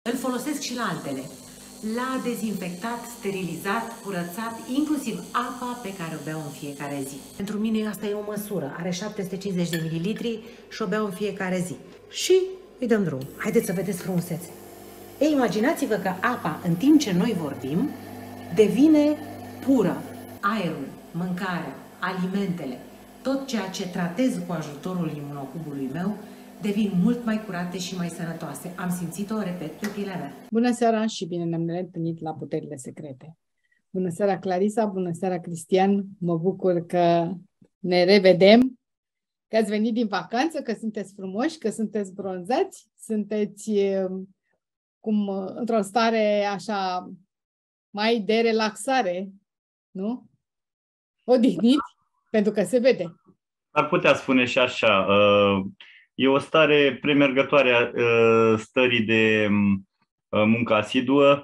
Îl folosesc și la altele. L-a dezinfectat, sterilizat, curățat, inclusiv apa pe care o beau în fiecare zi. Pentru mine asta e o măsură. Are 750 de mililitri și o beau în fiecare zi. Și îi dăm drum. Haideți să vedeți frumusețe. Ei, imaginați-vă că apa, în timp ce noi vorbim, devine pură. Aerul, mâncarea, alimentele, tot ceea ce tratez cu ajutorul imunocubului meu, devin mult mai curate și mai sănătoase. Am simțit-o, repet, pe pielea mea. Bună seara și bine ne-am reîntâlnit la Puterile Secrete. Bună seara, Clarisa, bună seara, Cristian. Mă bucur că ne revedem, că ați venit din vacanță, că sunteți frumoși, că sunteți bronzați, sunteți într-o stare așa mai de relaxare, nu? Odihnit, pentru că se vede. Ar putea spune și așa. E o stare premergătoare a stării de muncă asiduă.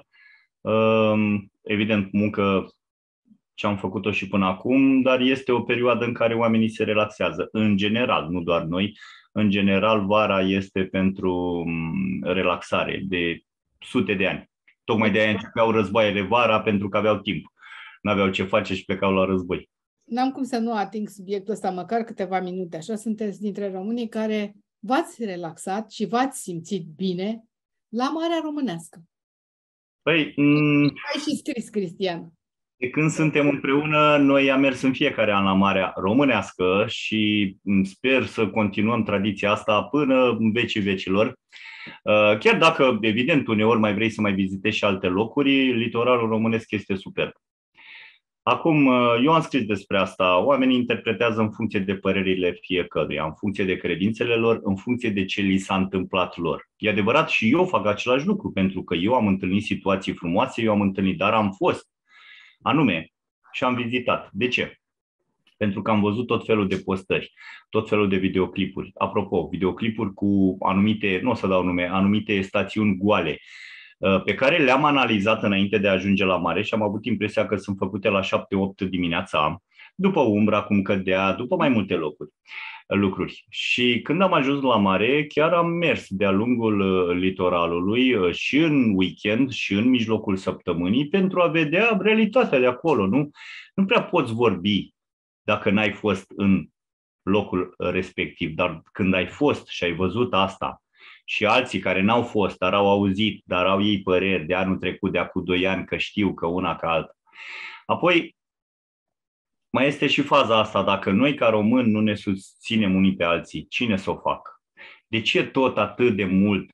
Evident, muncă ce am făcut-o și până acum, dar este o perioadă în care oamenii se relaxează. În general, nu doar noi. În general, vara este pentru relaxare de sute de ani. Tocmai de aia începeau războaiele vara, pentru că aveau timp. N-aveau ce face și plecau la război. N-am cum să nu ating subiectul ăsta măcar câteva minute. Așa sunteți dintre românii care v-ați relaxat și v-ați simțit bine la Marea Românească. Păi, ai și scris, Cristian. De când suntem împreună, noi am mers în fiecare an la Marea Românească și sper să continuăm tradiția asta până în vecii vecilor. Chiar dacă, evident, uneori mai vrei să mai vizitezi și alte locuri, litoralul românesc este superb. Acum, eu am scris despre asta. Oamenii interpretează în funcție de părerile fiecăruia, în funcție de credințele lor, în funcție de ce li s-a întâmplat lor. E adevărat, și eu fac același lucru, pentru că eu am întâlnit situații frumoase, eu am întâlnit, dar am fost anume și am vizitat. De ce? Pentru că am văzut tot felul de postări, tot felul de videoclipuri. Apropo, videoclipuri cu anumite, nu o să dau nume, anumite stațiuni goale, pe care le-am analizat înainte de a ajunge la mare și am avut impresia că sunt făcute la 7-8 dimineața, după umbra, cum cădea, după mai multe lucruri. Și când am ajuns la mare, chiar am mers de-a lungul litoralului și în weekend și în mijlocul săptămânii pentru a vedea realitatea de acolo. Nu prea poți vorbi dacă n-ai fost în locul respectiv, dar când ai fost și ai văzut asta, și alții care n-au fost, dar au auzit, dar au ei păreri de anul trecut, de acum 2 ani, că știu că una ca alta. Apoi, mai este și faza asta, dacă noi ca români nu ne susținem unii pe alții, cine să o facă? De ce tot atât de mult?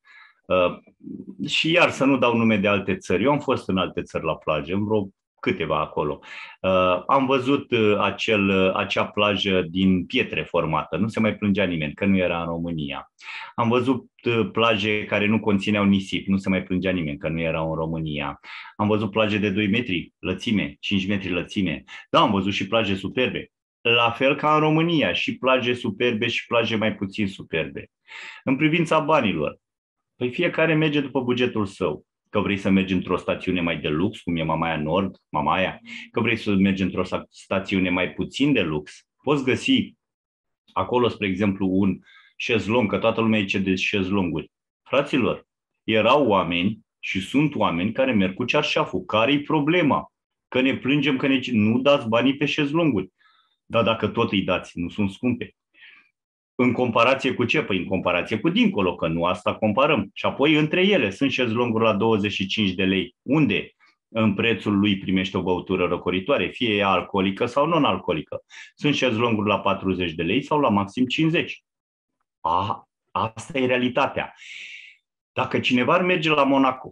Și iar să nu dau nume de alte țări. Eu am fost în alte țări la plajă, în vreo câteva acolo. Am văzut acea plajă din pietre formată. Nu se mai plângea nimeni că nu era în România. Am văzut plaje care nu conțineau nisip. Nu se mai plângea nimeni că nu erau în România. Am văzut plaje de 2 metri lățime, 5 metri lățime. Da, am văzut și plaje superbe. La fel ca în România, și plaje superbe și plaje mai puțin superbe. În privința banilor, păi fiecare merge după bugetul său. Că vrei să mergi într-o stațiune mai de lux, cum e Mamaia Nord, Mamaia, că vrei să mergi într-o stațiune mai puțin de lux, poți găsi acolo, spre exemplu, un șezlong, că toată lumea zice de șezlonguri. Fraților, erau oameni și sunt oameni care merg cu cearșaful. Care-i problema? Că ne plângem că nu dați banii pe șezlonguri. Dar dacă tot îi dați, nu sunt scumpe. În comparație cu ce? Păi în comparație cu dincolo, că nu asta comparăm. Și apoi între ele sunt șezlonguri la 25 de lei. Unde în prețul lui primește o băutură răcoritoare, fie ea alcoolică sau non-alcoolică. Sunt șezlonguri la 40 de lei sau la maxim 50. Asta e realitatea. Dacă cineva ar merge la Monaco,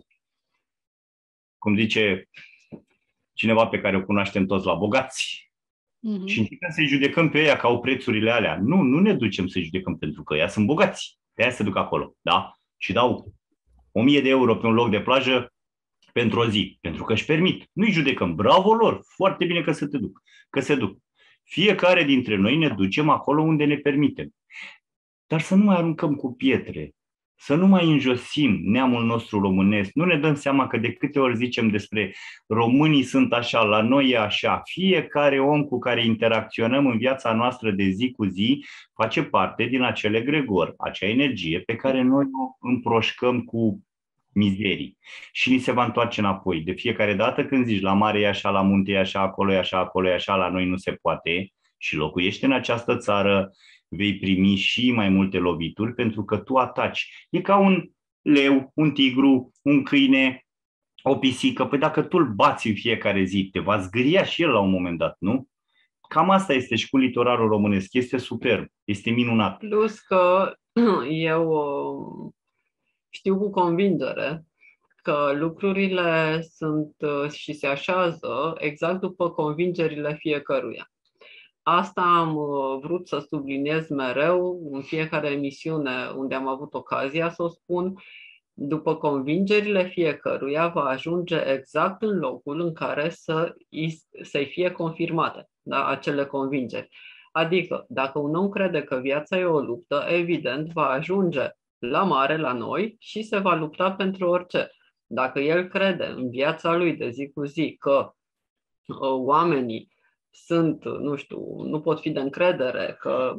cum zice cineva pe care o cunoaștem toți la bogați, și încercăm să-i judecăm pe ea că au prețurile alea. Nu ne ducem să-i judecăm pentru că ea sunt bogați. De aia se duc acolo. Da? Și dau 1000 de euro pe un loc de plajă pentru o zi. Pentru că își permit. Nu-i judecăm. Bravo lor. Foarte bine că se duc. Fiecare dintre noi ne ducem acolo unde ne permitem. Dar să nu mai aruncăm cu pietre. Să nu mai înjosim neamul nostru românesc. Nu ne dăm seama că de câte ori zicem despre românii sunt așa, la noi e așa. Fiecare om cu care interacționăm în viața noastră de zi cu zi face parte din acel egregor, acea energie pe care noi o împroșcăm cu mizerii și ni se va întoarce înapoi. De fiecare dată când zici la mare e așa, la munte e așa, acolo e așa, acolo e așa, la noi nu se poate și locuiești în această țară, vei primi și mai multe lovituri pentru că tu ataci. E ca un leu, un tigru, un câine, o pisică. Păi dacă tu îl bați în fiecare zi, te va zgâria și el la un moment dat, nu? Cam asta este și cu litoralul românesc. Este superb, este minunat. Plus că eu știu cu convingere că lucrurile sunt și se așează exact după convingerile fiecăruia. Asta am vrut să subliniez mereu în fiecare emisiune unde am avut ocazia să o spun. După convingerile fiecăruia va ajunge exact în locul în care să-i fie confirmate, da, acele convingeri. Adică, dacă un om crede că viața e o luptă, evident va ajunge la mare, la noi, și se va lupta pentru orice. Dacă el crede în viața lui de zi cu zi că oamenii sunt, nu știu, nu pot fi de încredere, că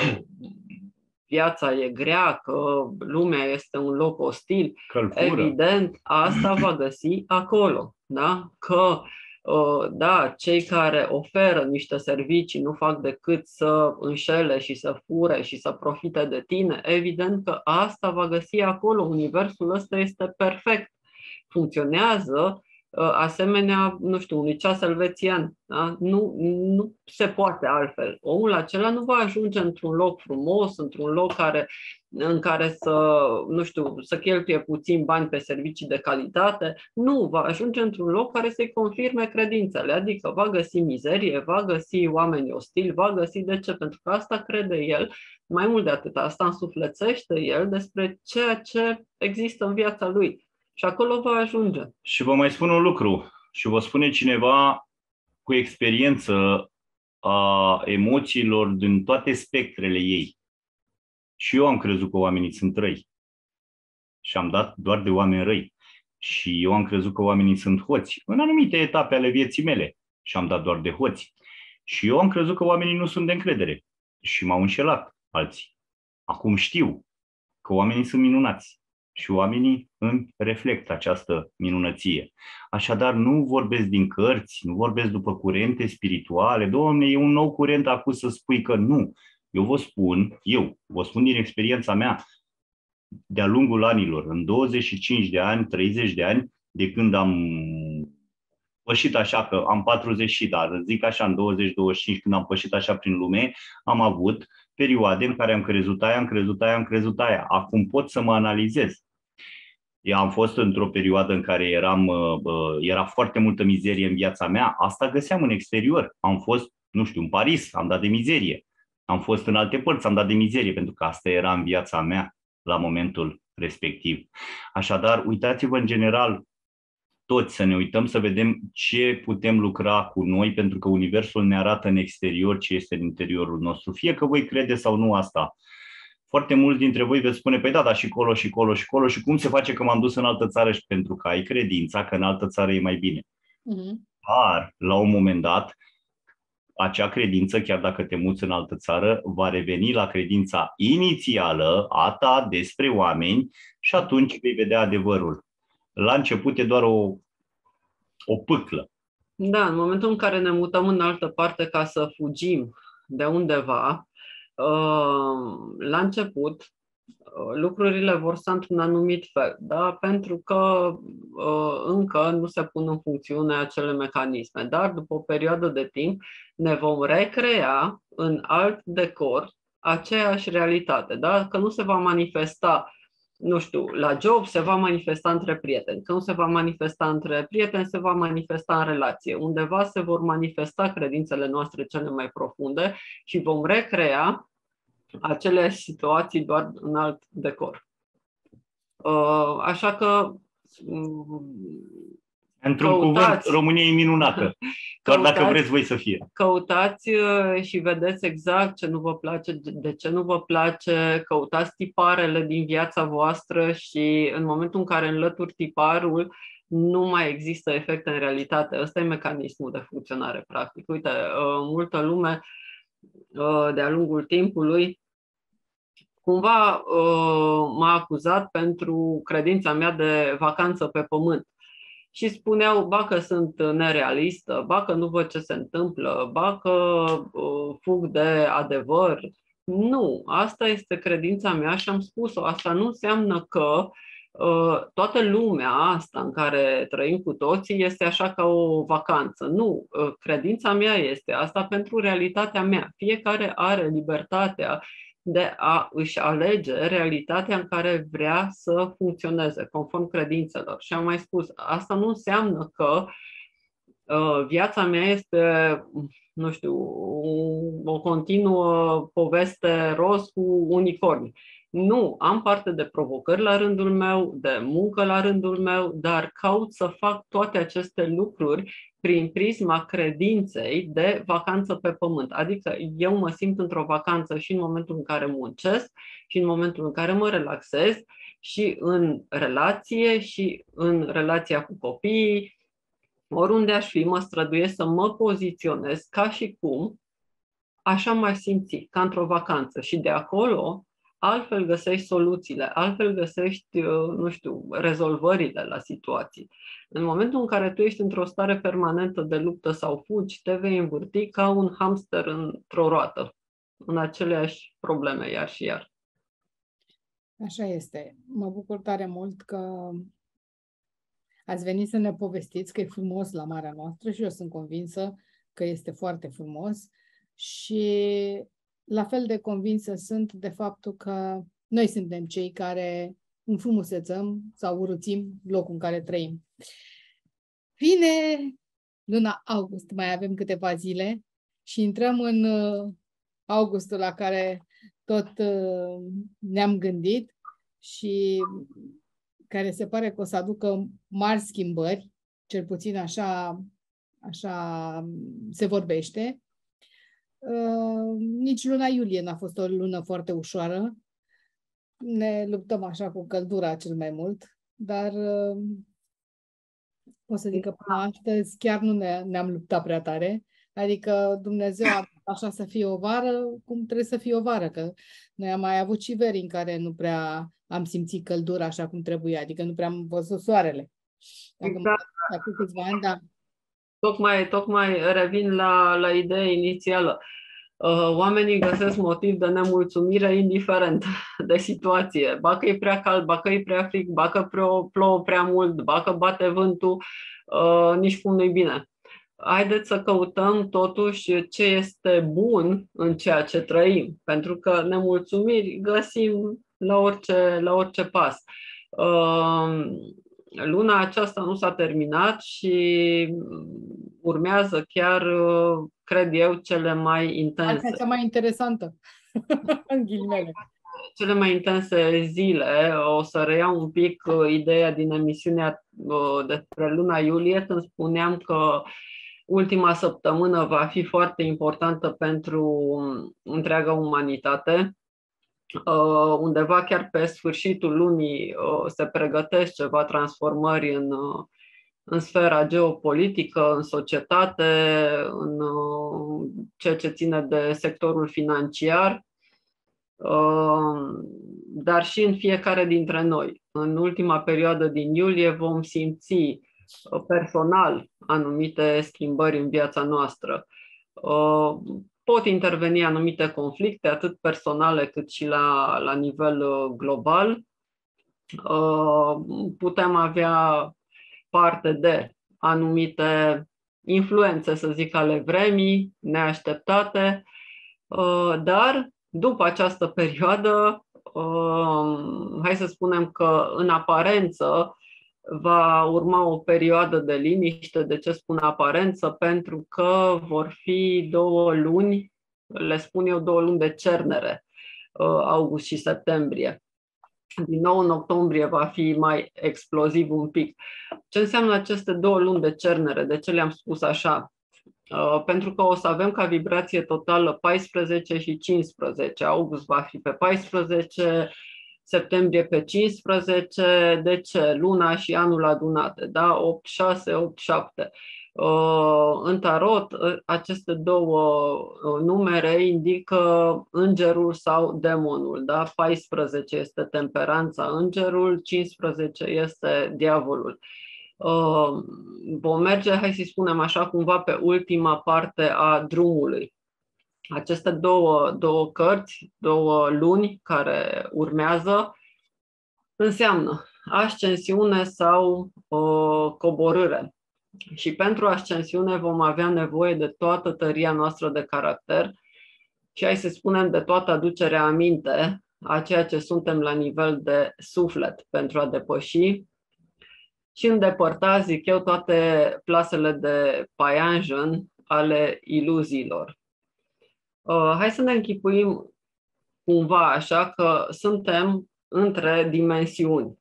viața e grea, că lumea este un loc ostil, Călcură. Evident, asta va găsi acolo. Da? Că da, cei care oferă niște servicii nu fac decât să înșele și să fure și să profite de tine, evident că asta va găsi acolo. Universul ăsta este perfect. Funcționează asemenea, nu știu, unui ceas elvețian. Da? Nu se poate altfel. Omul acela nu va ajunge într-un loc frumos, într-un loc în care să, nu știu, să cheltuie puțin bani pe servicii de calitate. Nu, va ajunge într-un loc care să-i confirme credințele, adică va găsi mizerie, va găsi oameni ostili, va găsi de ce? Pentru că asta crede el, mai mult de atât, asta însuflețește el despre ceea ce există în viața lui. Și acolo va ajunge. Și vă mai spun un lucru, și vă spune cineva cu experiență a emoțiilor din toate spectrele ei. Și eu am crezut că oamenii sunt răi. Și am dat doar de oameni răi. Și eu am crezut că oamenii sunt hoți. În anumite etape ale vieții mele. Și am dat doar de hoți. Și eu am crezut că oamenii nu sunt de încredere. Și m-au înșelat alții. Acum știu că oamenii sunt minunați. Și oamenii îmi reflectă această minunăție. Așadar, nu vorbesc din cărți, nu vorbesc după curente spirituale. Doamne, e un nou curent acum să spui că nu. Eu vă spun din experiența mea, de-a lungul anilor, în 25 de ani, 30 de ani, de când am pășit așa, că am 40, dar zic așa, în 20-25, când am pășit așa prin lume, am avut perioade în care am crezut aia. Acum pot să mă analizez. Eu am fost într-o perioadă în care era foarte multă mizerie în viața mea. Asta găseam în exterior. Am fost, nu știu, în Paris, am dat de mizerie. Am fost în alte părți, am dat de mizerie, pentru că asta era în viața mea la momentul respectiv. Așadar, uitați-vă în general toți, să ne uităm să vedem ce putem lucra cu noi, pentru că Universul ne arată în exterior ce este în interiorul nostru. Fie că voi crede sau nu asta. Foarte mulți dintre voi veți spune, păi da, și colo, și colo, și colo, și cum se face că m-am dus în altă țară? Și pentru că ai credința că în altă țară e mai bine. Dar, la un moment dat, acea credință, chiar dacă te muți în altă țară, va reveni la credința inițială a ta despre oameni și atunci vei vedea adevărul. La început e doar o pâclă. Da, în momentul în care ne mutăm în altă parte ca să fugim de undeva, la început lucrurile vor sta într-un anumit fel, da? Pentru că încă nu se pun în funcțiune acele mecanisme, dar după o perioadă de timp ne vom recrea în alt decor aceeași realitate, da? Că nu se va manifesta, nu știu, la job se va manifesta între prieteni, că nu se va manifesta între prieteni, se va manifesta în relație. Undeva se vor manifesta credințele noastre cele mai profunde și vom recrea acele situații doar în alt decor. Așa că într-un cuvânt, România e minunată, doar dacă vreți voi să fie. Căutați și vedeți exact ce nu vă place, de ce nu vă place, căutați tiparele din viața voastră și în momentul în care înlături tiparul, nu mai există efecte în realitate. Ăsta e mecanismul de funcționare, practic. Uite, multă lume de-a lungul timpului cumva m-a acuzat pentru credința mea de vacanță pe pământ. Și spuneau, ba că sunt nerealistă, ba că nu văd ce se întâmplă, ba că fug de adevăr. Nu, asta este credința mea și am spus-o. Asta nu înseamnă că toată lumea asta în care trăim cu toții este așa ca o vacanță. Nu, credința mea este asta pentru realitatea mea. Fiecare are libertatea de a își alege realitatea în care vrea să funcționeze, conform credințelor. Și am mai spus, asta nu înseamnă că viața mea este, nu știu, o continuă poveste roz cu unicorni. Nu, am parte de provocări la rândul meu, de muncă la rândul meu, dar caut să fac toate aceste lucruri prin prisma credinței de vacanță pe pământ. Adică eu mă simt într-o vacanță și în momentul în care muncesc, și în momentul în care mă relaxez, și în relație, și în relația cu copiii. Oriunde aș fi, mă străduiesc să mă poziționez ca și cum așa m-aș simți, ca într-o vacanță. Și de acolo altfel găsești soluțiile, altfel găsești, nu știu, rezolvările la situații. În momentul în care tu ești într-o stare permanentă de luptă sau fugi, te vei învârti ca un hamster într-o roată, în aceleași probleme, iar și iar. Așa este. Mă bucur tare mult că ați venit să ne povestiți că e frumos la marea noastră și eu sunt convinsă că este foarte frumos și la fel de convinsă sunt de faptul că noi suntem cei care înfrumusețăm sau urâțim locul în care trăim. Vine luna august, mai avem câteva zile și intrăm în augustul la care tot ne-am gândit și care se pare că o să aducă mari schimbări, cel puțin așa se vorbește. Nici luna iulie n-a fost o lună foarte ușoară. Ne luptăm așa cu căldura cel mai mult, dar o să zic că până astăzi chiar nu ne-am luptat prea tare. Adică Dumnezeu a așa să fie o vară, cum trebuie să fie o vară, că noi am mai avut și veri în care nu prea am simțit căldura așa cum trebuie, adică nu prea am văzut soarele. Exact. Acum câțiva ani, da. Tocmai revin la ideea inițială. Oamenii găsesc motiv de nemulțumire indiferent de situație. Ba că e prea cald, ba că e prea frig, ba că plouă prea mult, ba că bate vântul, nici cum nu-i bine. Haideți să căutăm totuși ce este bun în ceea ce trăim, pentru că nemulțumiri găsim la orice pas. Luna aceasta nu s-a terminat și urmează chiar, cred eu, cele mai intense. Asta e cea mai interesantă, în ghilimele. Cele mai intense zile. O să reiau un pic ideea din emisiunea despre luna iulie, când spuneam că ultima săptămână va fi foarte importantă pentru întreaga umanitate. Undeva chiar pe sfârșitul lunii se pregătesc ceva transformări în sfera geopolitică, în societate, în ceea ce ține de sectorul financiar, dar și în fiecare dintre noi. În ultima perioadă din iulie vom simți personal anumite schimbări în viața noastră. Pot interveni anumite conflicte, atât personale cât și la nivel global. Putem avea parte de anumite influențe, să zic, ale vremii, neașteptate, dar după această perioadă, hai să spunem că în aparență va urma o perioadă de liniște. De ce spun aparență? Pentru că vor fi 2 luni, le spun eu 2 luni de cernere, august și septembrie. Din nou în octombrie va fi mai exploziv un pic. Ce înseamnă aceste 2 luni de cernere? De ce le-am spus așa? Pentru că o să avem ca vibrație totală 14 și 15. August va fi pe 14, septembrie pe 15. De ce? Luna și anul adunate, da? 8-6, 8-7. În tarot, aceste două numere indică îngerul sau demonul. Da? 14 este temperanța, îngerul, 15 este diavolul. Vom merge, hai să spunem așa, cumva pe ultima parte a drumului. Aceste două cărți, două luni care urmează, înseamnă ascensiune sau coborâre. Și pentru ascensiune vom avea nevoie de toată tăria noastră de caracter și hai să spunem de toată aducerea aminte a ceea ce suntem la nivel de suflet pentru a depăși și îndepărta, zic eu, toate plasele de paianjen ale iluziilor. Hai să ne închipuim cumva așa că suntem între dimensiuni.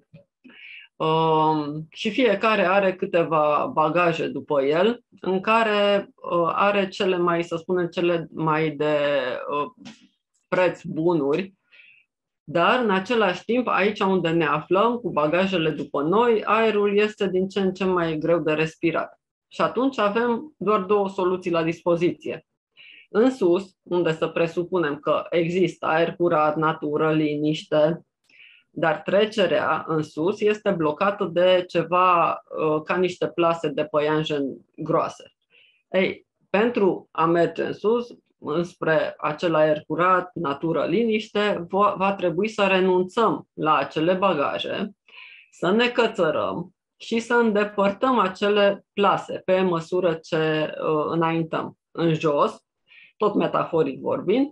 Și fiecare are câteva bagaje după el, în care are cele mai de preț bunuri, dar în același timp, aici unde ne aflăm, cu bagajele după noi, aerul este din ce în ce mai greu de respirat. Și atunci avem doar două soluții la dispoziție. În sus, unde să presupunem că există aer curat, natură, liniște, dar trecerea în sus este blocată de ceva ca niște plase de păianjen groase. Ei, pentru a merge în sus, înspre acel aer curat, natură, liniște, va trebui să renunțăm la acele bagaje, să ne cățărăm și să îndepărtăm acele plase pe măsură ce înaintăm în jos, tot metaforic vorbind,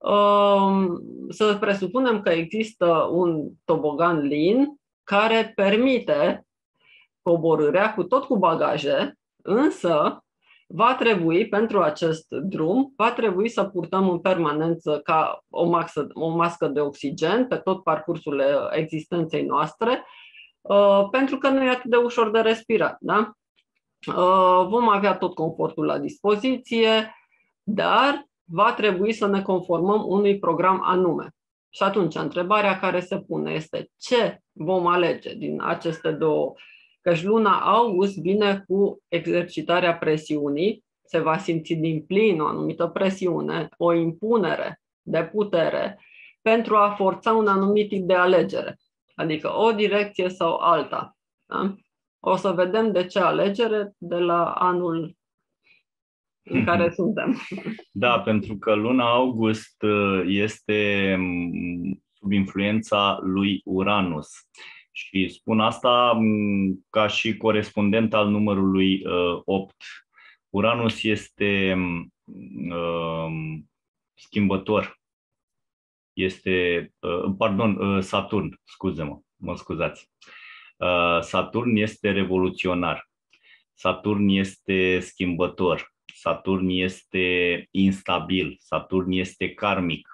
să presupunem că există un tobogan lin care permite coborârea cu bagaje, însă va trebui, pentru acest drum, va trebui să purtăm în permanență ca o mască de oxigen pe tot parcursul existenței noastre, pentru că nu e atât de ușor de respirat. Da? Vom avea tot confortul la dispoziție, dar va trebui să ne conformăm unui program anume. Și atunci, întrebarea care se pune este ce vom alege din aceste două? Căci luna august vine cu exercitarea presiunii, se va simți din plin o anumită presiune, o impunere de putere pentru a forța un anumit tip de alegere, adică o direcție sau alta. Da? O să vedem de ce alegere de la anul în care suntem. Da, pentru că luna august este sub influența lui Uranus. Și spun asta ca și corespondent al numărului 8. Uranus este schimbător. Saturn, mă scuzați. Saturn este revoluționar. Saturn este schimbător. Saturn este instabil. Saturn este karmic.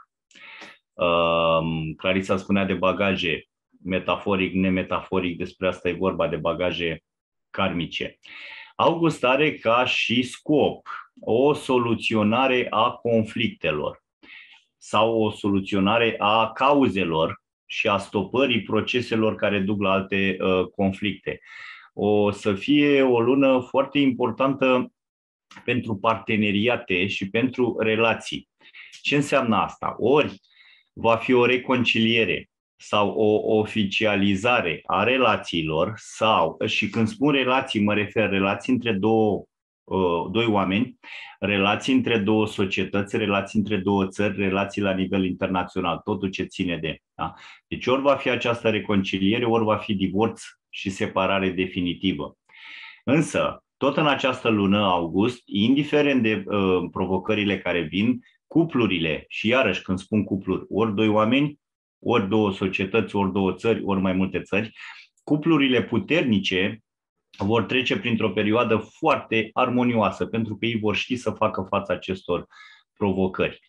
Clarisa spunea de bagaje, metaforic, nemetaforic, despre asta e vorba, de bagaje karmice. August are ca și scop o soluționare a conflictelor sau o soluționare a cauzelor și a stopării proceselor care duc la alte conflicte. O să fie o lună foarte importantă pentru parteneriate și pentru relații. Ce înseamnă asta? Ori va fi o reconciliere sau o oficializare a relațiilor sau, și când spun relații, mă refer relații între doi oameni, relații între două societăți, relații între două țări, relații la nivel internațional, totul ce ține de. Da? Deci ori va fi această reconciliere, ori va fi divorț și separare definitivă. Însă, tot în această lună, august, indiferent de provocările care vin, cuplurile, și iarăși când spun cupluri, ori doi oameni, ori două societăți, ori două țări, ori mai multe țări, cuplurile puternice vor trece printr-o perioadă foarte armonioasă, pentru că ei vor ști să facă față acestor provocări.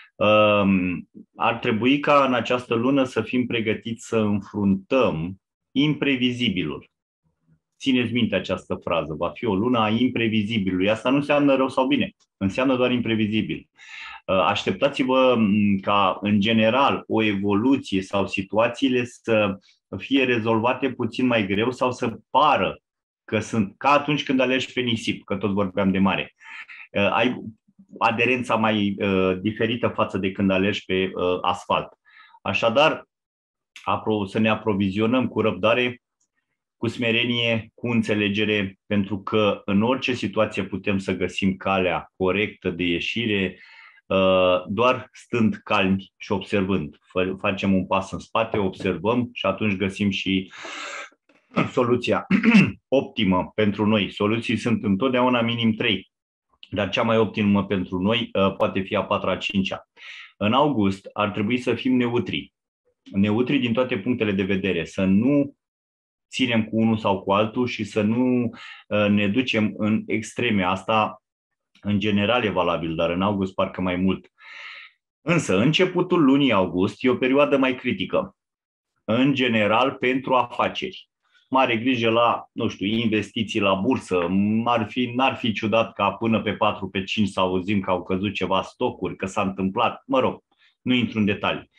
Ar trebui ca în această lună să fim pregătiți să înfruntăm imprevizibilul. Țineți minte această frază, va fi o lună a imprevizibilului. Asta nu înseamnă rău sau bine, înseamnă doar imprevizibil. Așteptați-vă ca, în general, o evoluție sau situațiile să fie rezolvate puțin mai greu sau să pară ca atunci când alergi pe nisip, că tot vorbeam de mare. Ai aderența mai diferită față de când alergi pe asfalt. Așadar, să ne aprovizionăm cu răbdare, cu smerenie, cu înțelegere, pentru că în orice situație putem să găsim calea corectă de ieșire, doar stând calmi și observând. Facem un pas în spate, observăm și atunci găsim și soluția optimă pentru noi. Soluții sunt întotdeauna minim 3, dar cea mai optimă pentru noi poate fi a 4-a, 5-a. În august ar trebui să fim neutri. Neutri din toate punctele de vedere, să nu ținem cu unul sau cu altul și să nu ne ducem în extreme. Asta în general e valabil, dar în august parcă mai mult. Însă, începutul lunii august e o perioadă mai critică, în general pentru afaceri. Mare grijă la, investiții la bursă. N-ar fi ciudat ca până pe 4, pe 5 să auzim că au căzut ceva stocuri, că s-a întâmplat. Mă rog, nu intru în detalii.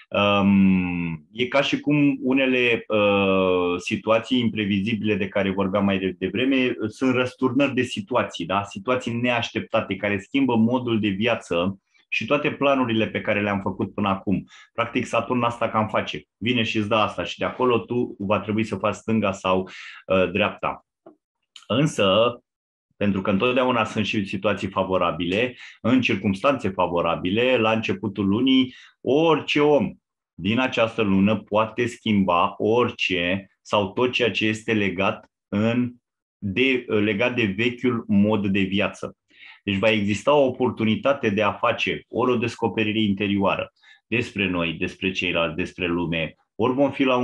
E ca și cum unele situații imprevizibile de care vorbeam mai devreme sunt răsturnări de situații, da? Situații neașteptate care schimbă modul de viață și toate planurile pe care le-am făcut până acum. Practic Saturn asta cam face. Vine și îți dă asta și de acolo tu va trebui să faci stânga sau dreapta. Însă, pentru că întotdeauna sunt și situații favorabile, în circumstanțe favorabile, la începutul lunii, orice om din această lună poate schimba orice sau tot ceea ce este legat de vechiul mod de viață. Deci va exista o oportunitate de a face ori o descoperire interioară despre noi, despre ceilalți, despre lume, ori vom fi la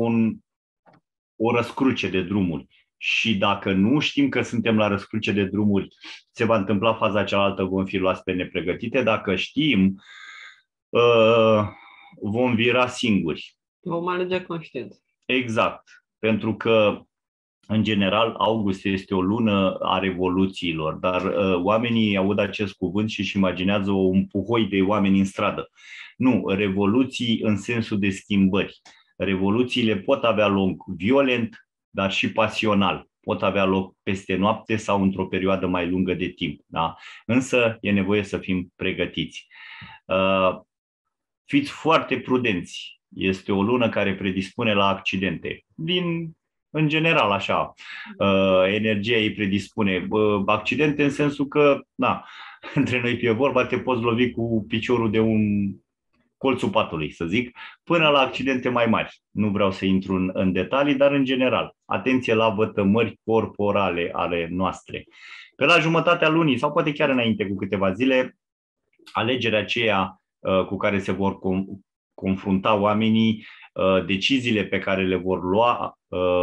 o răscruce de drumuri. Și dacă nu știm că suntem la răscruce de drumuri, se va întâmpla faza cealaltă, vom fi luați pe nepregătite. Dacă știm, vom vira singuri. Vom alege conștient. Exact. Pentru că, în general, august este o lună a revoluțiilor, dar oamenii aud acest cuvânt și își imaginează un puhoi de oameni în stradă. Nu, revoluții în sensul de schimbări. Revoluțiile pot avea loc violent, dar și pasional. Pot avea loc peste noapte sau într-o perioadă mai lungă de timp. Da? Însă e nevoie să fim pregătiți. Fiți foarte prudenți. Este o lună care predispune la accidente. În general, așa, energia ei predispune. Accidente în sensul că, între noi fie vorba, te poți lovi cu piciorul de un colțul patului, să zic, până la accidente mai mari. Nu vreau să intru în detalii, dar în general, atenție la vătămări corporale ale noastre. Pe la jumătatea lunii, sau poate chiar înainte cu câteva zile, alegerea aceea cu care se vor confrunta oamenii, deciziile pe care le vor lua,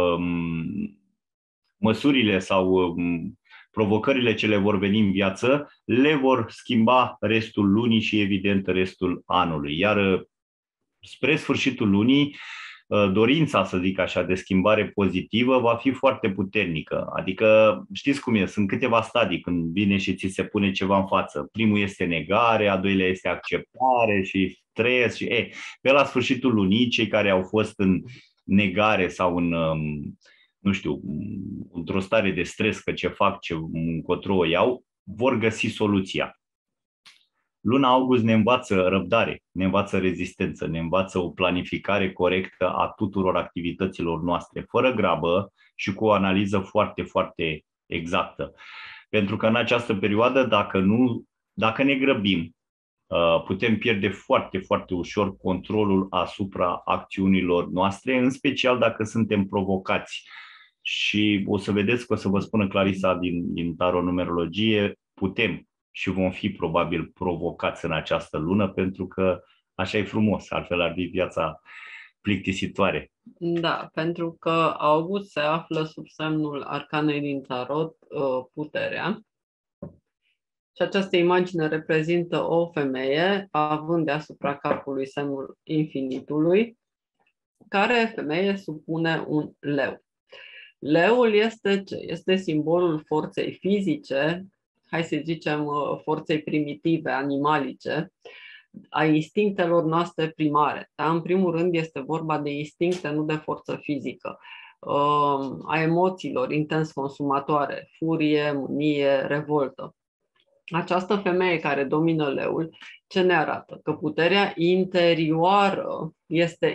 măsurile sau provocările ce le vor veni în viață, le vor schimba restul lunii și, evident, restul anului. Iar spre sfârșitul lunii, dorința, să zic așa, de schimbare pozitivă va fi foarte puternică. Adică, știți cum e, sunt câteva stadii când vine și ți se pune ceva în față. Primul este negare, a doilea este acceptare și stres. Pe la sfârșitul lunii, cei care au fost în negare sau într-o stare de stres că ce fac, încotro o iau, vor găsi soluția. Luna august ne învață răbdare, ne învață rezistență, ne învață o planificare corectă a tuturor activităților noastre, fără grabă și cu o analiză foarte, foarte exactă. Pentru că în această perioadă, dacă ne grăbim, putem pierde foarte, foarte ușor controlul asupra acțiunilor noastre, în special dacă suntem provocați. Și o să vedeți că o să vă spună Clarisa din taronumerologie, putem și vom fi probabil provocați în această lună, pentru că așa e frumos, altfel ar fi viața plictisitoare. Da, pentru că august se află sub semnul arcanei din tarot, puterea. Și această imagine reprezintă o femeie având deasupra capului semnul infinitului, care femeie supune un leu. Leul este ce? Este simbolul forței fizice, hai să zicem forței primitive, animalice, a instinctelor noastre primare. Da? În primul rând este vorba de instincte, nu de forță fizică. a emoțiilor intens consumatoare, furie, mânie, revoltă. Această femeie care domină leul, ce ne arată? Că puterea interioară este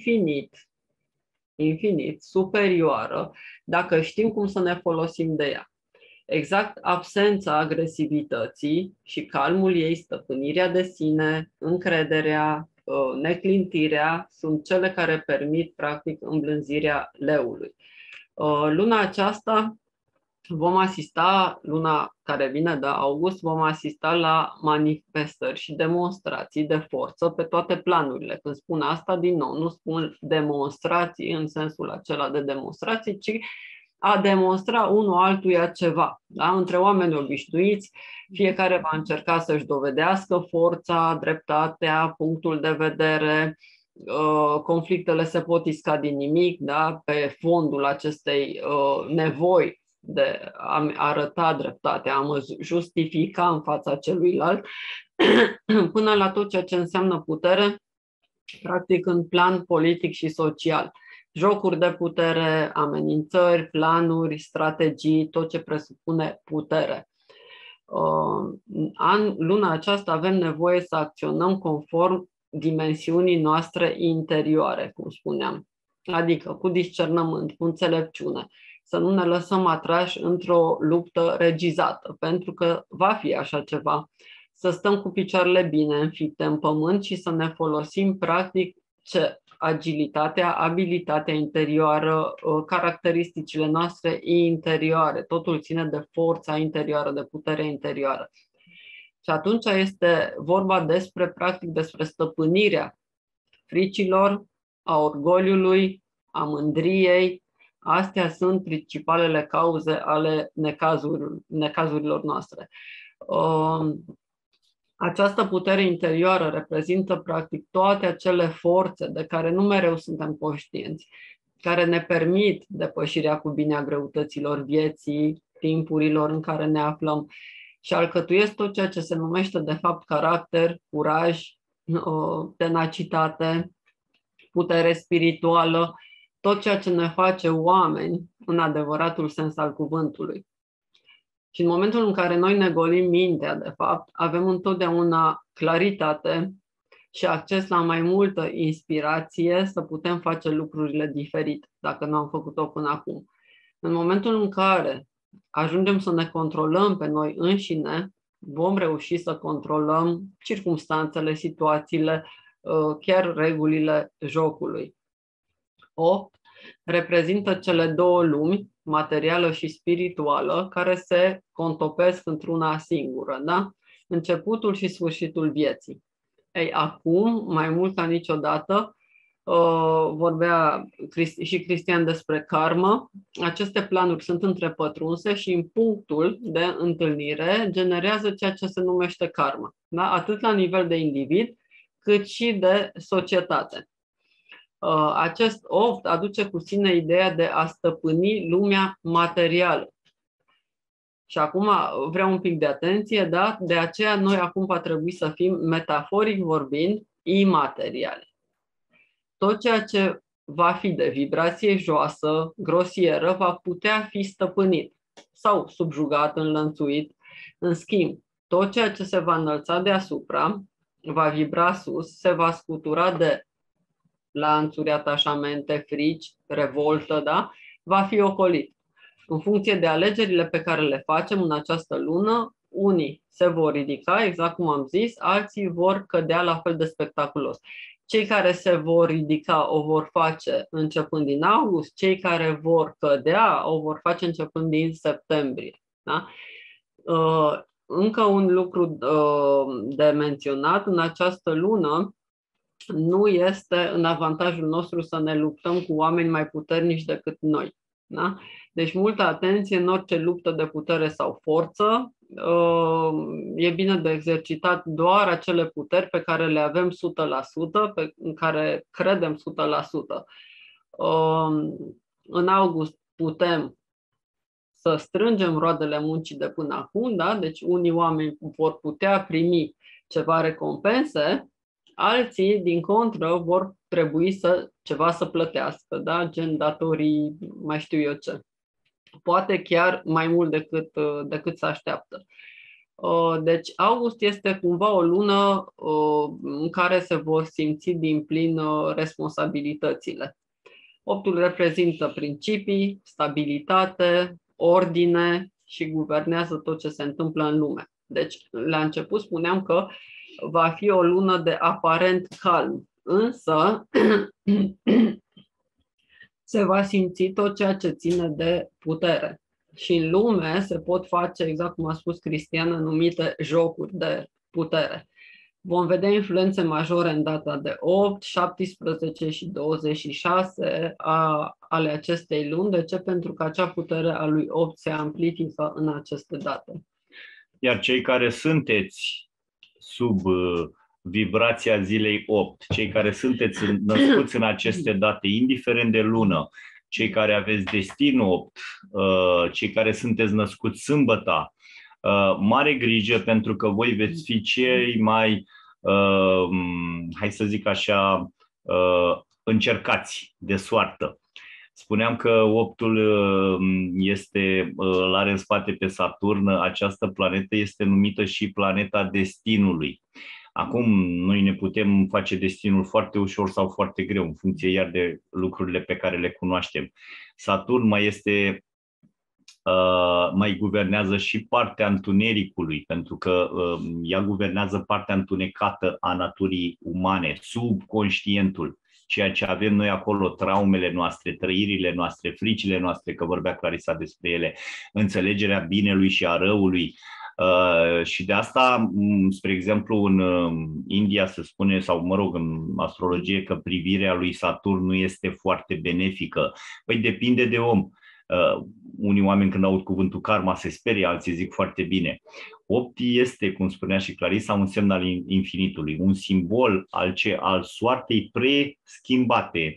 infinit superioară dacă știm cum să ne folosim de ea. Exact absența agresivității și calmul ei, stăpânirea de sine, încrederea, neclintirea sunt cele care permit practic îmblânzirea leului. Luna aceasta vom asista, luna care vine de august, vom asista la manifestări și demonstrații de forță pe toate planurile. Când spun asta, din nou, nu spun demonstrații în sensul acela de demonstrații, ci a demonstra unul altuia ceva. Da? Între oameni obișnuiți, fiecare va încerca să-și dovedească forța, dreptatea, punctul de vedere. Conflictele se pot isca din nimic, da? Pe fondul acestei nevoi de a arăta dreptatea, a mă justifica în fața celuilalt, până la tot ceea ce înseamnă putere, practic în plan politic și social. Jocuri de putere, amenințări, planuri, strategii, tot ce presupune putere. Luna aceasta avem nevoie să acționăm conform dimensiunii noastre interioare, cum spuneam, adică cu discernământ, cu înțelepciune, să nu ne lăsăm atrași într-o luptă regizată, pentru că va fi așa ceva, să stăm cu picioarele bine înfipte în pământ și să ne folosim practic agilitatea, abilitatea interioară, caracteristicile noastre interioare, totul ține de forța interioară, de puterea interioară. Și atunci este vorba despre, practic, despre stăpânirea fricilor, a orgoliului, a mândriei. Astea sunt principalele cauze ale necazurilor noastre. Această putere interioară reprezintă practic toate acele forțe de care nu mereu suntem conștienți, care ne permit depășirea cu bine a greutăților vieții, timpurilor în care ne aflăm și alcătuiesc tot ceea ce se numește de fapt caracter, curaj, tenacitate, putere spirituală, tot ceea ce ne face oameni în adevăratul sens al cuvântului. Și în momentul în care noi ne golim mintea, de fapt, avem întotdeauna claritate și acces la mai multă inspirație să putem face lucrurile diferite, dacă nu am făcut-o până acum. În momentul în care ajungem să ne controlăm pe noi înșine, vom reuși să controlăm circumstanțele, situațiile, chiar regulile jocului. 8 reprezintă cele două lumi, materială și spirituală, care se contopesc într-una singură, da? Începutul și sfârșitul vieții. Ei, acum, mai mult ca niciodată, vorbea și Cristian despre karmă. Aceste planuri sunt întrepătrunse și în punctul de întâlnire generează ceea ce se numește karmă, da? Atât la nivel de individ, cât și de societate. Acest 8 aduce cu sine ideea de a stăpâni lumea materială. Și acum vreau un pic de atenție, da? De aceea noi acum va trebui să fim, metaforic vorbind, imateriale. Tot ceea ce va fi de vibrație joasă, grosieră, va putea fi stăpânit sau subjugat, înlănțuit. În schimb, tot ceea ce se va înălța deasupra, va vibra sus, se va scutura de lanțuri, atașamente, frici, revoltă, da? Va fi ocolit. În funcție de alegerile pe care le facem în această lună, unii se vor ridica, exact cum am zis, alții vor cădea la fel de spectaculos. Cei care se vor ridica o vor face începând din august, cei care vor cădea o vor face începând din septembrie. Da? Încă un lucru de menționat, în această lună nu este în avantajul nostru să ne luptăm cu oameni mai puternici decât noi. Da? Deci multă atenție în orice luptă de putere sau forță. E bine de exercitat doar acele puteri pe care le avem 100%, în care credem 100%. În august putem să strângem roadele muncii de până acum, da? Deci unii oameni vor putea primi ceva recompense, alții, din contră, vor trebui ceva să plătească, da? Gen datorii, mai știu eu ce. Poate chiar mai mult decât se așteaptă. Deci august este cumva o lună în care se vor simți din plin responsabilitățile. Optul reprezintă principii, stabilitate, ordine și guvernează tot ce se întâmplă în lume. Deci, la început spuneam că va fi o lună de aparent calm, însă se va simți tot ceea ce ține de putere. Și în lume se pot face, exact cum a spus Cristian, anumite jocuri de putere. Vom vedea influențe majore în data de 8, 17 și 26 ale acestei luni. De ce? Pentru că acea putere a lui 8 se amplifică în aceste date. Iar cei care sunteți sub vibrația zilei 8, cei care sunteți născuți în aceste date, indiferent de lună, cei care aveți destinul 8, cei care sunteți născuți sâmbăta, mare grijă, pentru că voi veți fi cei mai, hai să zic așa, încercați de soartă. Spuneam că 8-ul l-are în spate pe Saturn. Această planetă este numită și planeta destinului. Acum, noi ne putem face destinul foarte ușor sau foarte greu, în funcție iar de lucrurile pe care le cunoaștem. Saturn mai guvernează și partea întunericului, pentru că ea guvernează partea întunecată a naturii umane, subconștientul. Ceea ce avem noi acolo, traumele noastre, trăirile noastre, fricile noastre, că vorbea Clarisa despre ele, înțelegerea binelui și a răului. Și de asta, spre exemplu, în India se spune, sau mă rog, în astrologie, că privirea lui Saturn nu este foarte benefică. Păi depinde de om. Unii oameni când aud cuvântul karma se sperie, alții zic foarte bine. 8 este, cum spunea și Clarisa, un semn al infinitului, un simbol al soartei preschimbate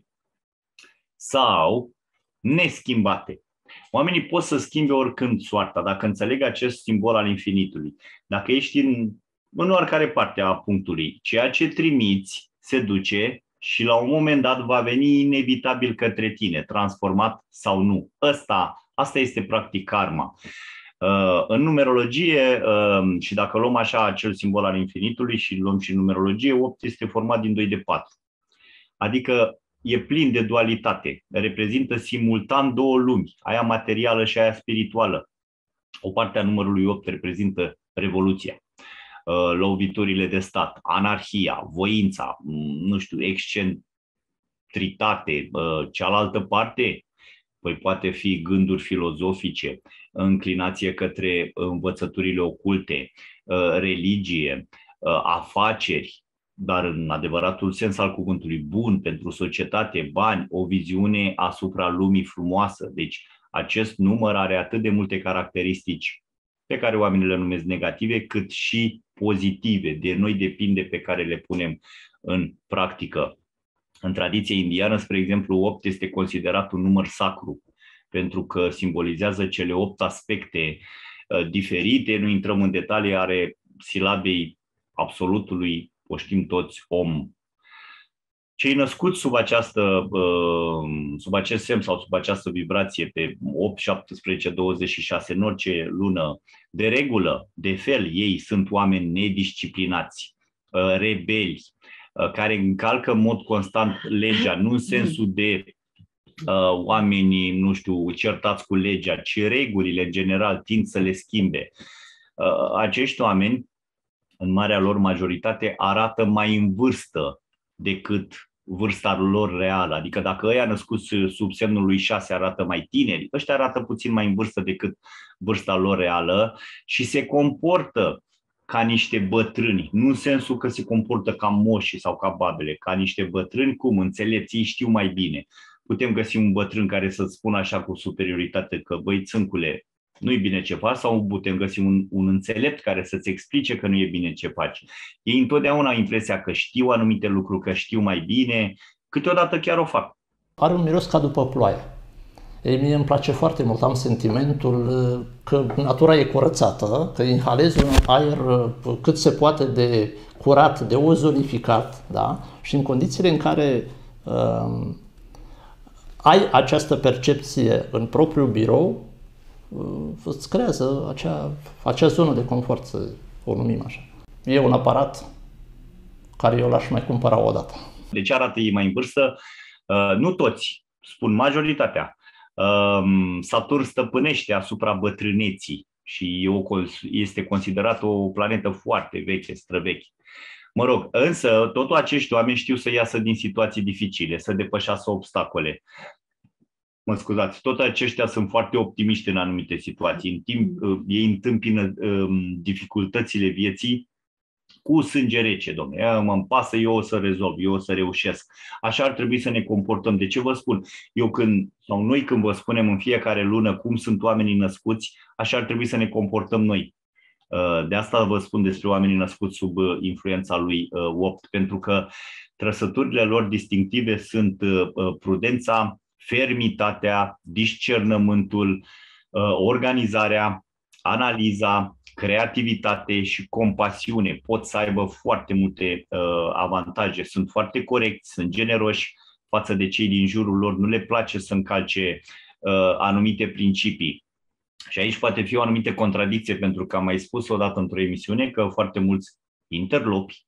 sau neschimbate. Oamenii pot să schimbe oricând soarta, dacă înțeleg acest simbol al infinitului. Dacă ești în oricare parte a punctului, ceea ce trimiți se duce și la un moment dat va veni inevitabil către tine, transformat sau nu. Asta este practic karma. În numerologie, și dacă luăm așa acel simbol al infinitului și luăm și numerologie, 8 este format din 2 de 4. Adică e plin de dualitate, reprezintă simultan două lumi, aia materială și aia spirituală. O parte a numărului 8 reprezintă revoluția, loviturile de stat, anarhia, voința, nu știu, excentritate. Cealaltă parte, păi poate fi gânduri filozofice, înclinație către învățăturile oculte, religie, afaceri, dar în adevăratul sens al cuvântului, bun pentru societate, bani, o viziune asupra lumii frumoasă. Deci acest număr are atât de multe caracteristici pe care oamenii le numesc negative, cât și pozitive. De noi depinde pe care le punem în practică. În tradiție indiană, spre exemplu, 8 este considerat un număr sacru, pentru că simbolizează cele 8 aspecte diferite. Nu intrăm în detalii, are silabei absolutului, o știm toți, om. Cei născuți sub acest semn sau sub această vibrație pe 8, 17, 26, în orice lună, de regulă, de fel, ei sunt oameni nedisciplinați, rebeli, care încalcă în mod constant legea, nu în sensul de oamenii, nu știu, certați cu legea, ci regulile în general tind să le schimbe. Acești oameni, în marea lor majoritate, arată mai în vârstă decât vârsta lor reală. Adică dacă ăia născuți sub semnul lui 6 arată mai tineri, ăștia arată puțin mai în vârstă decât vârsta lor reală și se comportă ca niște bătrâni, nu în sensul că se comportă ca moși sau ca babele, ca niște bătrâni, cum înțelepți, ei știu mai bine. Putem găsi un bătrân care să-ți spună așa cu superioritate că, băi, țâncule, nu-i bine ce faci, sau putem găsi un înțelept care să-ți explice că nu e bine ce faci. Ei întotdeauna au impresia că știu anumite lucruri, că știu mai bine, câteodată chiar o fac. Are un miros ca după ploaie. Ei, mie îmi place foarte mult, am sentimentul că natura e curățată, că inhalezi un aer cât se poate de curat, de ozonificat, da? Și în condițiile în care ai această percepție în propriul birou, îți creează acea zonă de confort, să o numim așa. E un aparat care eu l-aș mai cumpăra o dată. De ce arată ei mai în vârstă? Nu toți, spun majoritatea. Saturn stăpânește asupra bătrâneții și este considerată o planetă foarte veche, străveche. Mă rog, însă totul acești oameni știu să iasă din situații dificile, să depășească obstacole. Mă scuzați, toți aceștia sunt foarte optimiști în anumite situații. În timp, ei întâmpină dificultățile vieții cu sânge rece, dom'le. Mă pasă, eu o să rezolv, eu o să reușesc. Așa ar trebui să ne comportăm. De ce vă spun? Noi când vă spunem în fiecare lună cum sunt oamenii născuți, așa ar trebui să ne comportăm noi. De asta vă spun despre oamenii născuți sub influența lui 8, pentru că trăsăturile lor distinctive sunt prudența, fermitatea, discernământul, organizarea, analiza, creativitate și compasiune. Pot să aibă foarte multe avantaje. Sunt foarte corecți, sunt generoși față de cei din jurul lor, nu le place să încalce anumite principii. Și aici poate fi o anumită contradicție, pentru că am mai spus odată într-o emisiune că foarte mulți interlopi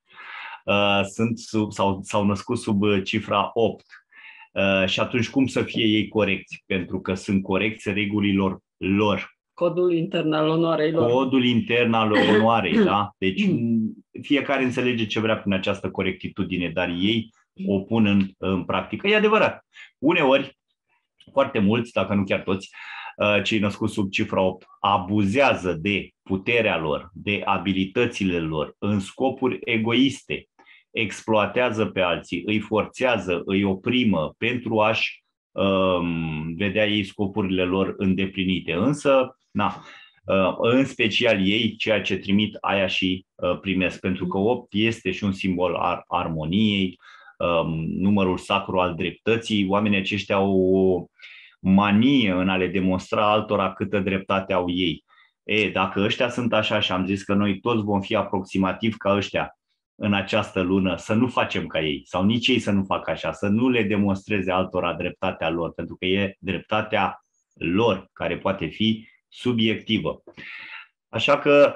s-au născut sub cifra 8. Și atunci cum să fie ei corecți? Pentru că sunt corecți regulilor lor. Codul intern al onoarei lor. Codul intern al onoarei, da? Deci fiecare înțelege ce vrea prin această corectitudine, dar ei o pun în practică. E adevărat. Uneori, foarte mulți, dacă nu chiar toți, cei născuți sub cifra 8 abuzează de puterea lor, de abilitățile lor în scopuri egoiste, exploatează pe alții, îi forțează, îi oprimă pentru a-și vedea ei scopurile lor îndeplinite. Însă, în special ei, ceea ce trimit, aia și primesc, pentru că 8 este și un simbol al armoniei, numărul sacru al dreptății. Oamenii aceștia au o manie în a le demonstra altora câtă dreptate au ei. Dacă ăștia sunt așa și am zis că noi toți vom fi aproximativ ca ăștia în această lună, să nu facem ca ei, sau nici ei să nu facă așa, să nu le demonstreze altora dreptatea lor, pentru că e dreptatea lor care poate fi subiectivă. Așa că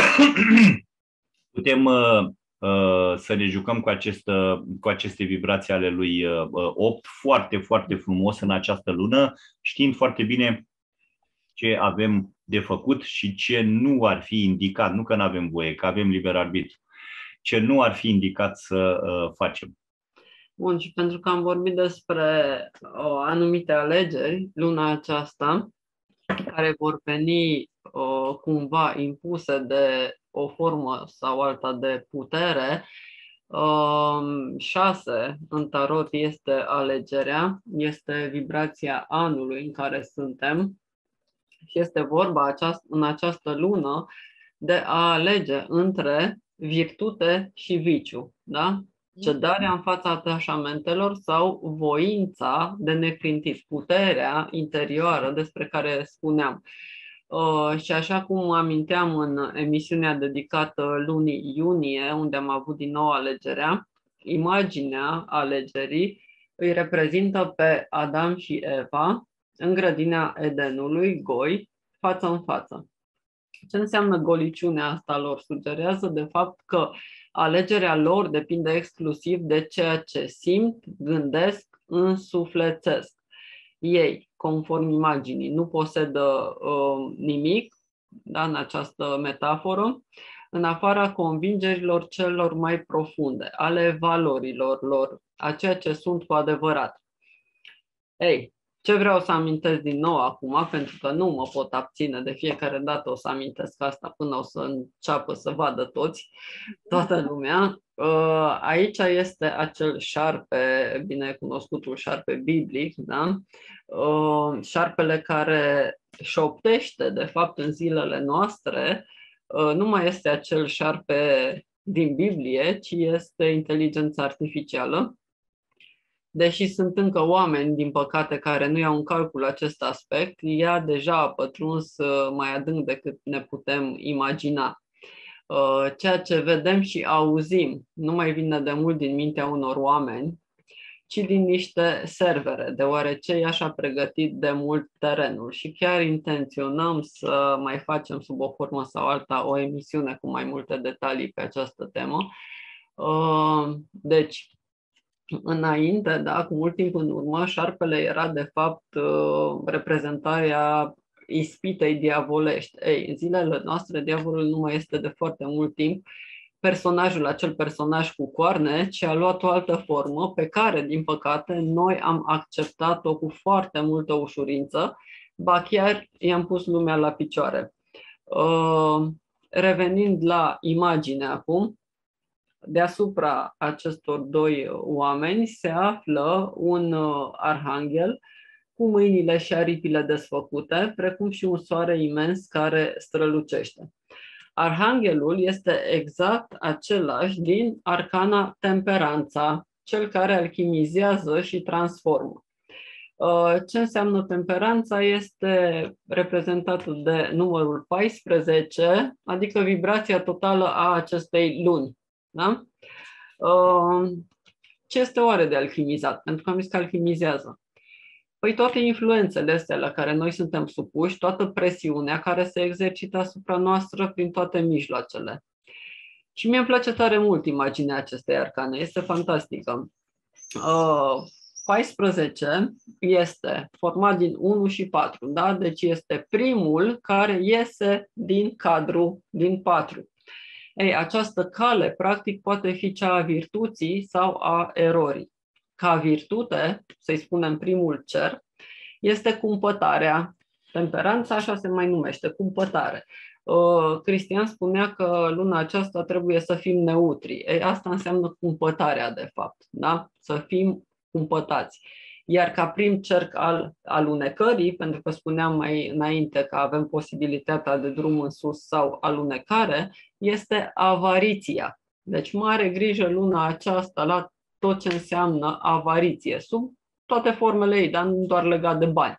putem să ne jucăm cu aceste vibrații ale lui 8 foarte, foarte frumos în această lună, știind foarte bine ce avem de făcut și ce nu ar fi indicat, nu că nu avem voie, că avem liber arbitru, ce nu ar fi indicat să facem. Bun, și pentru că am vorbit despre anumite alegeri luna aceasta, care vor veni cumva impuse de o formă sau alta de putere, 6 în tarot este alegerea, este vibrația anului în care suntem și este vorba în această lună de a alege între virtute și viciu, da? Cedarea în fața atașamentelor sau voința de neclintit, puterea interioară despre care spuneam. Și așa cum aminteam în emisiunea dedicată lunii iunie, unde am avut din nou alegerea, imaginea alegerii îi reprezintă pe Adam și Eva în grădina Edenului, goi, față în față. Ce înseamnă goliciunea asta lor? Sugerează de fapt că alegerea lor depinde exclusiv de ceea ce simt, gândesc, însuflețesc. Ei, conform imaginii, nu posedă nimic, da, în această metaforă, în afara convingerilor celor mai profunde, ale valorilor lor, a ceea ce sunt cu adevărat. Ei, ce vreau să amintesc din nou acum, pentru că nu mă pot abține, de fiecare dată o să amintesc asta până o să înceapă să vadă toată lumea. Aici este acel șarpe, binecunoscutul șarpe biblic, da? Șarpele care șoptește, de fapt, în zilele noastre, nu mai este acel șarpe din Biblie, ci este inteligența artificială. Deși sunt încă oameni, din păcate, care nu iau în calcul acest aspect, ea deja a pătruns mai adânc decât ne putem imagina. Ceea ce vedem și auzim nu mai vine de mult din mintea unor oameni, ci din niște servere, deoarece ea și-a pregătit de mult terenul și chiar intenționăm să mai facem sub o formă sau alta o emisiune cu mai multe detalii pe această temă. Deci, înainte, da, cu mult timp în urmă, șarpele era de fapt reprezentarea ispitei diavolești. Ei, în zilele noastre, diavolul nu mai este de foarte mult timp acel personaj cu coarne, ci a luat o altă formă pe care, din păcate, noi am acceptat-o cu foarte multă ușurință, ba chiar i-am pus lumea la picioare. Revenind la imagine acum, deasupra acestor doi oameni se află un arhanghel cu mâinile și aripile desfăcute, precum și un soare imens care strălucește. Arhanghelul este exact același din arcana Temperanța, cel care alchimizează și transformă. Ce înseamnă temperanța este reprezentată de numărul 14, adică vibrația totală a acestei luni. Da? Ce este oare de alchimizat? Pentru că am zis că alchimizează. Păi toate influențele astea la care noi suntem supuși, toată presiunea care se exercită asupra noastră prin toate mijloacele. Și mie îmi place tare mult imaginea acestei arcane, este fantastică. 14 este format din 1 și 4, da? Deci este primul care iese din cadru, din 4. Ei, această cale, practic, poate fi cea a virtuții sau a erorii. Ca virtute, să-i spunem primul cer, este cumpătarea. Temperanța așa se mai numește, cumpătare. Cristian spunea că luna aceasta trebuie să fim neutri. Ei, asta înseamnă cumpătarea, de fapt, da? Să fim cumpătați. Iar ca prim cerc al alunecării, pentru că spuneam mai înainte că avem posibilitatea de drum în sus sau alunecare, este avariția. Deci mare grijă luna aceasta la tot ce înseamnă avariție, sub toate formele ei, dar nu doar legat de bani.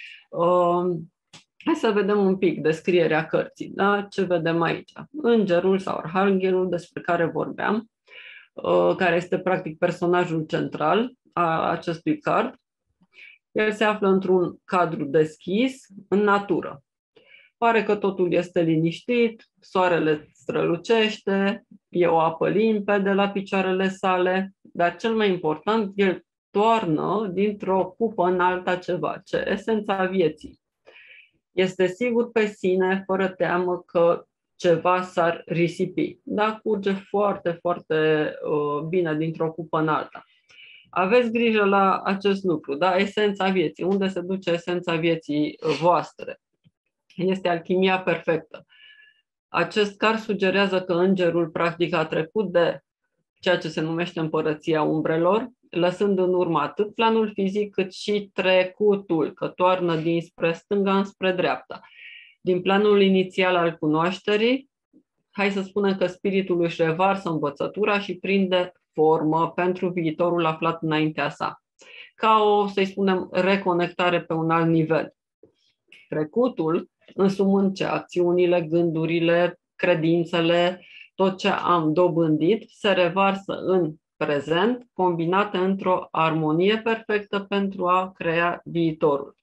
Hai să vedem un pic descrierea cărții. Da? Ce vedem aici? Îngerul sau arhanghelul despre care vorbeam, care este practic personajul central a acestui card. El se află într-un cadru deschis, în natură. Pare că totul este liniștit, soarele strălucește, e o apă limpede la picioarele sale, dar cel mai important, el toarnă dintr-o cupă în alta ceva, esența vieții. Este sigur pe sine, fără teamă că ceva s-ar risipi. Da, curge foarte, foarte bine dintr-o cupă în alta. Aveți grijă la acest lucru, da? Esența vieții. Unde se duce esența vieții voastre? Este alchimia perfectă. Acest card sugerează că îngerul practic a trecut de ceea ce se numește împărăția umbrelor, lăsând în urmă atât planul fizic cât și trecutul, că toarnă dinspre stânga înspre dreapta. Din planul inițial al cunoașterii, hai să spunem că spiritul își revarsă învățătura și prinde formă pentru viitorul aflat înaintea sa. Ca o, să-i spunem, reconectare pe un alt nivel. Trecutul, însumând ce acțiunile, gândurile, credințele, tot ce am dobândit, se revarsă în prezent, combinate într-o armonie perfectă pentru a crea viitorul.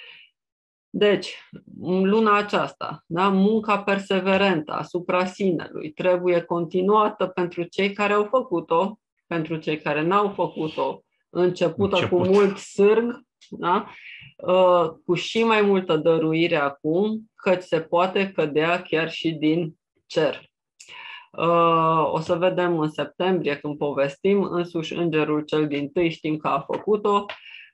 Deci, în luna aceasta, da, munca perseverentă asupra sinelui trebuie continuată pentru cei care au făcut-o, pentru cei care n-au făcut-o, începută cu mult sârg, da? Cu și mai multă dăruire acum, căci se poate cădea chiar și din cer. O să vedem în septembrie, când povestim, însuși îngerul cel dintâi știm că a făcut-o.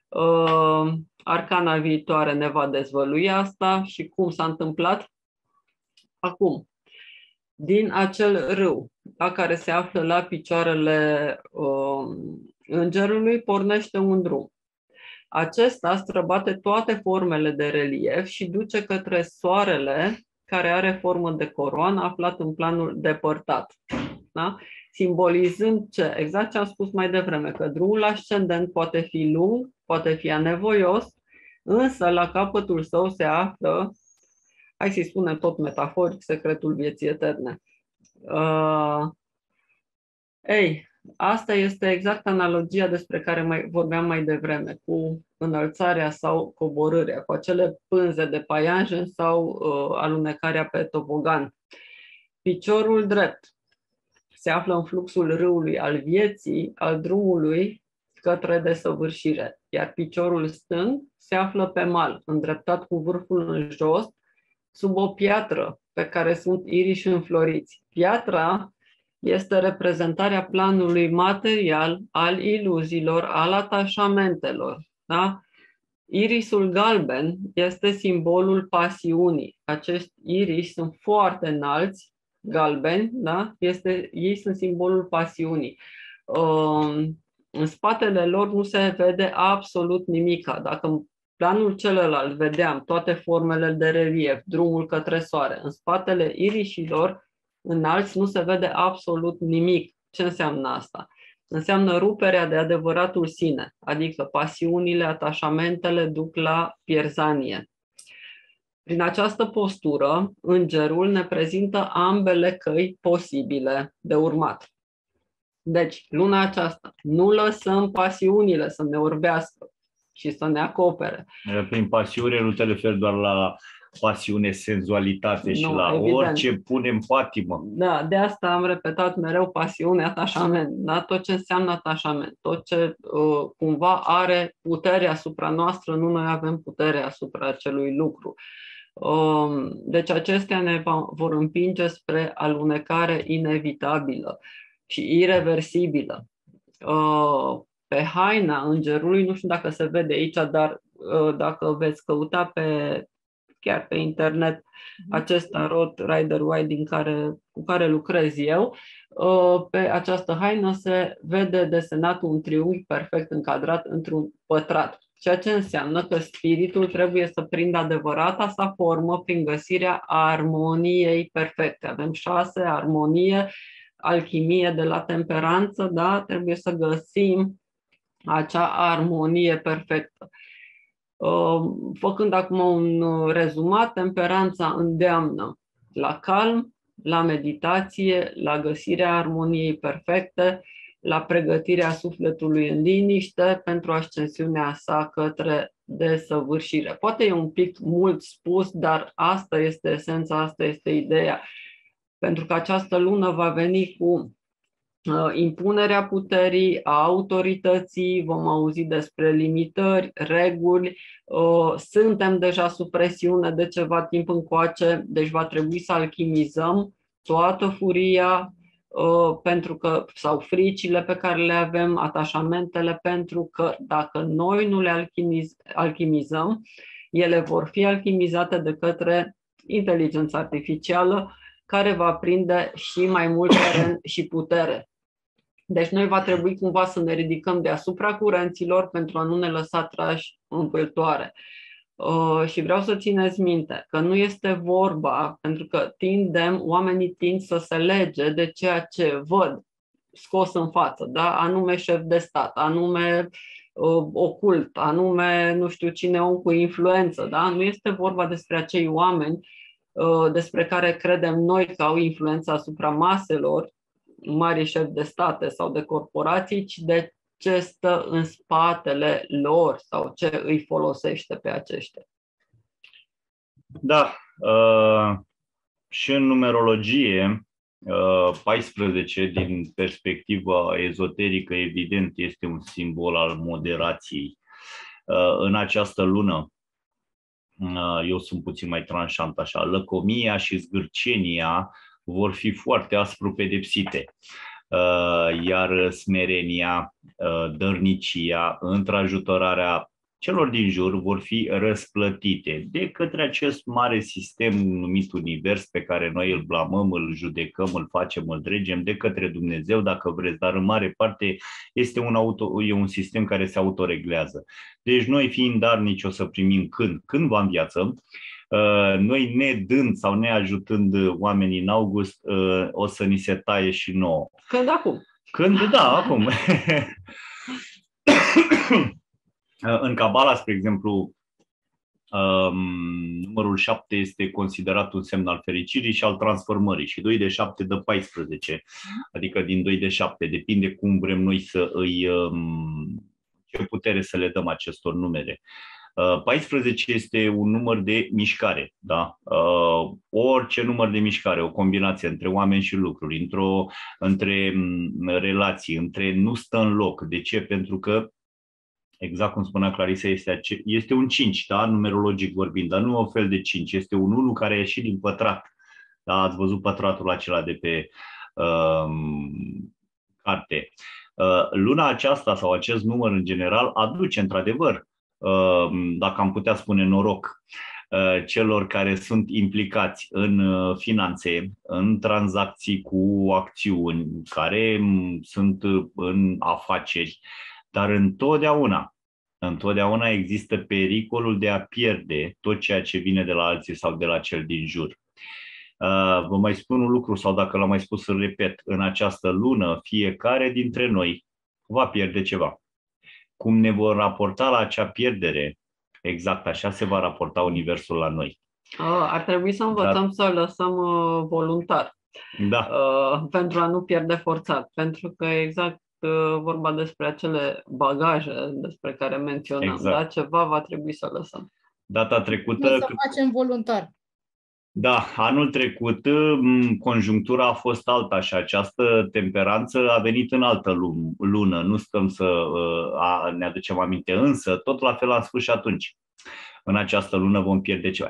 Arcana viitoare ne va dezvălui asta și cum s-a întâmplat. Acum, din acel râu, da, care se află la picioarele îngerului, pornește un drum. Acesta străbate toate formele de relief și duce către soarele, care are formă de coroană, aflat în planul depărtat. Da? Simbolizând ce? Exact ce am spus mai devreme, că drumul ascendent poate fi lung, poate fi anevoios, însă la capătul său se află, hai să-i spunem tot metaforic, secretul vieții eterne. Asta este exact analogia despre care vorbeam mai devreme, cu înălțarea sau coborârea, cu acele pânze de paianjen sau alunecarea pe tobogan. Piciorul drept se află în fluxul râului al vieții, al drumului către desăvârșire, iar piciorul stâng se află pe mal, îndreptat cu vârful în jos, sub o piatră pe care sunt iriși înfloriți. Piatra este reprezentarea planului material, al iluziilor, al atașamentelor. Da? Irisul galben este simbolul pasiunii. Acești iriși sunt foarte înalți, galbeni, da? Ei sunt simbolul pasiunii. În spatele lor nu se vede absolut nimic. Dacă în planul celălalt vedeam toate formele de relief, drumul către soare, în spatele irișilor înalți nu se vede absolut nimic. Ce înseamnă asta? Înseamnă ruperea de adevăratul sine, adică pasiunile, atașamentele duc la pierzanie. Prin această postură, îngerul ne prezintă ambele căi posibile de urmat. Deci, luna aceasta, nu lăsăm pasiunile să ne orbească și să ne acopere. Prin pasiune nu te referi doar la pasiune, senzualitate și la evident. Orice punem patimă. Da, de asta am repetat mereu pasiune, atașament. Da? Tot ce înseamnă atașament, tot ce cumva are putere asupra noastră, nu noi avem putere asupra acelui lucru. Deci acestea ne vor împinge spre alunecare inevitabilă și ireversibilă. Pe haina îngerului, nu știu dacă se vede aici, dar dacă veți căuta chiar pe internet acest tarot Rider-Waite cu care lucrez eu, pe această haină se vede desenat un triunghi perfect încadrat într-un pătrat. Ceea ce înseamnă că spiritul trebuie să prindă adevărata sa formă prin găsirea armoniei perfecte. Avem 6, armonie, alchimie de la temperanță, da? Trebuie să găsim acea armonie perfectă. Făcând acum un rezumat, temperanța îndeamnă la calm, la meditație, la găsirea armoniei perfecte, la pregătirea sufletului în liniște pentru ascensiunea sa către desăvârșire. Poate e un pic mult spus, dar asta este esența, asta este ideea. Pentru că această lună va veni cu impunerea puterii, a autorității, vom auzi despre limitări, reguli, suntem deja sub presiune de ceva timp încoace, deci va trebui să alchimizăm toată furia sau fricile pe care le avem, atașamentele, pentru că dacă noi nu le alchimizăm, ele vor fi alchimizate de către inteligența artificială, care va prinde și mai mult teren și putere. Deci noi va trebui cumva să ne ridicăm deasupra curenților pentru a nu ne lăsa trași în pâltoare. Și vreau să țineți minte că nu este vorba, pentru că oamenii tind să se lege de ceea ce văd scos în față, da? Anume șef de stat, anume ocult, anume nu știu cine om cu influență. Da? Nu este vorba despre acei oameni despre care credem noi că au influență asupra maselor, mari șefi de state sau de corporații, ci de ce stă în spatele lor sau ce îi folosește pe aceștia. Da, și în numerologie, 14 din perspectiva ezoterică, evident, este un simbol al moderației. În această lună, eu sunt puțin mai tranșant așa, lăcomia și zgârcenia vor fi foarte aspru pedepsite, iar smerenia, dărnicia, întrajutorarea celor din jur vor fi răsplătite de către acest mare sistem numit univers, pe care noi îl blamăm, îl judecăm, îl facem, îl dregem, de către Dumnezeu, dacă vreți, dar în mare parte este un sistem care se autoreglează. Deci noi, fiind darnici, o să primim cândva în viață. Noi, ne dând sau ne ajutând oamenii în august, o să ni se taie și nouă. Când acum? Acum. În Cabala, spre exemplu, Numărul 7 este considerat un semn al fericirii și al transformării și 2 de 7 dă 14, adică din 2 de 7, depinde cum vrem noi să ce putere să le dăm acestor numere. 14 este un număr de mișcare, da? Orice număr de mișcare, o combinație între oameni și lucruri, între relații, nu stă în loc. De ce? Pentru că, exact cum spunea Clarisa, este un 5, da? Numerologic vorbind, dar nu un fel de 5, este un 1 care a ieșit din pătrat. Da? Ați văzut pătratul acela de pe carte. Luna aceasta sau acest număr în general aduce într-adevăr, dacă am putea spune, noroc celor care sunt implicați în finanțe, în tranzacții cu acțiuni, care sunt în afaceri, dar întotdeauna există pericolul de a pierde tot ceea ce vine de la alții sau de la cel din jur. Vă mai spun un lucru, sau dacă l-am mai spus, îl repet, în această lună fiecare dintre noi va pierde ceva. Cum ne vor raporta la acea pierdere, exact așa se va raporta universul la noi. Ar trebui să învățăm să lăsăm voluntar, da. Pentru a nu pierde forțat, pentru că exact vorba despre acele bagaje despre care menționam, exact. Da? Ceva va trebui să lăsăm. Data trecută... Să facem voluntar. Da, anul trecut conjunctura a fost alta și această temperanță a venit în altă lună. Nu stăm să ne aducem aminte, însă tot la fel am spus și atunci. În această lună vom pierde ceva.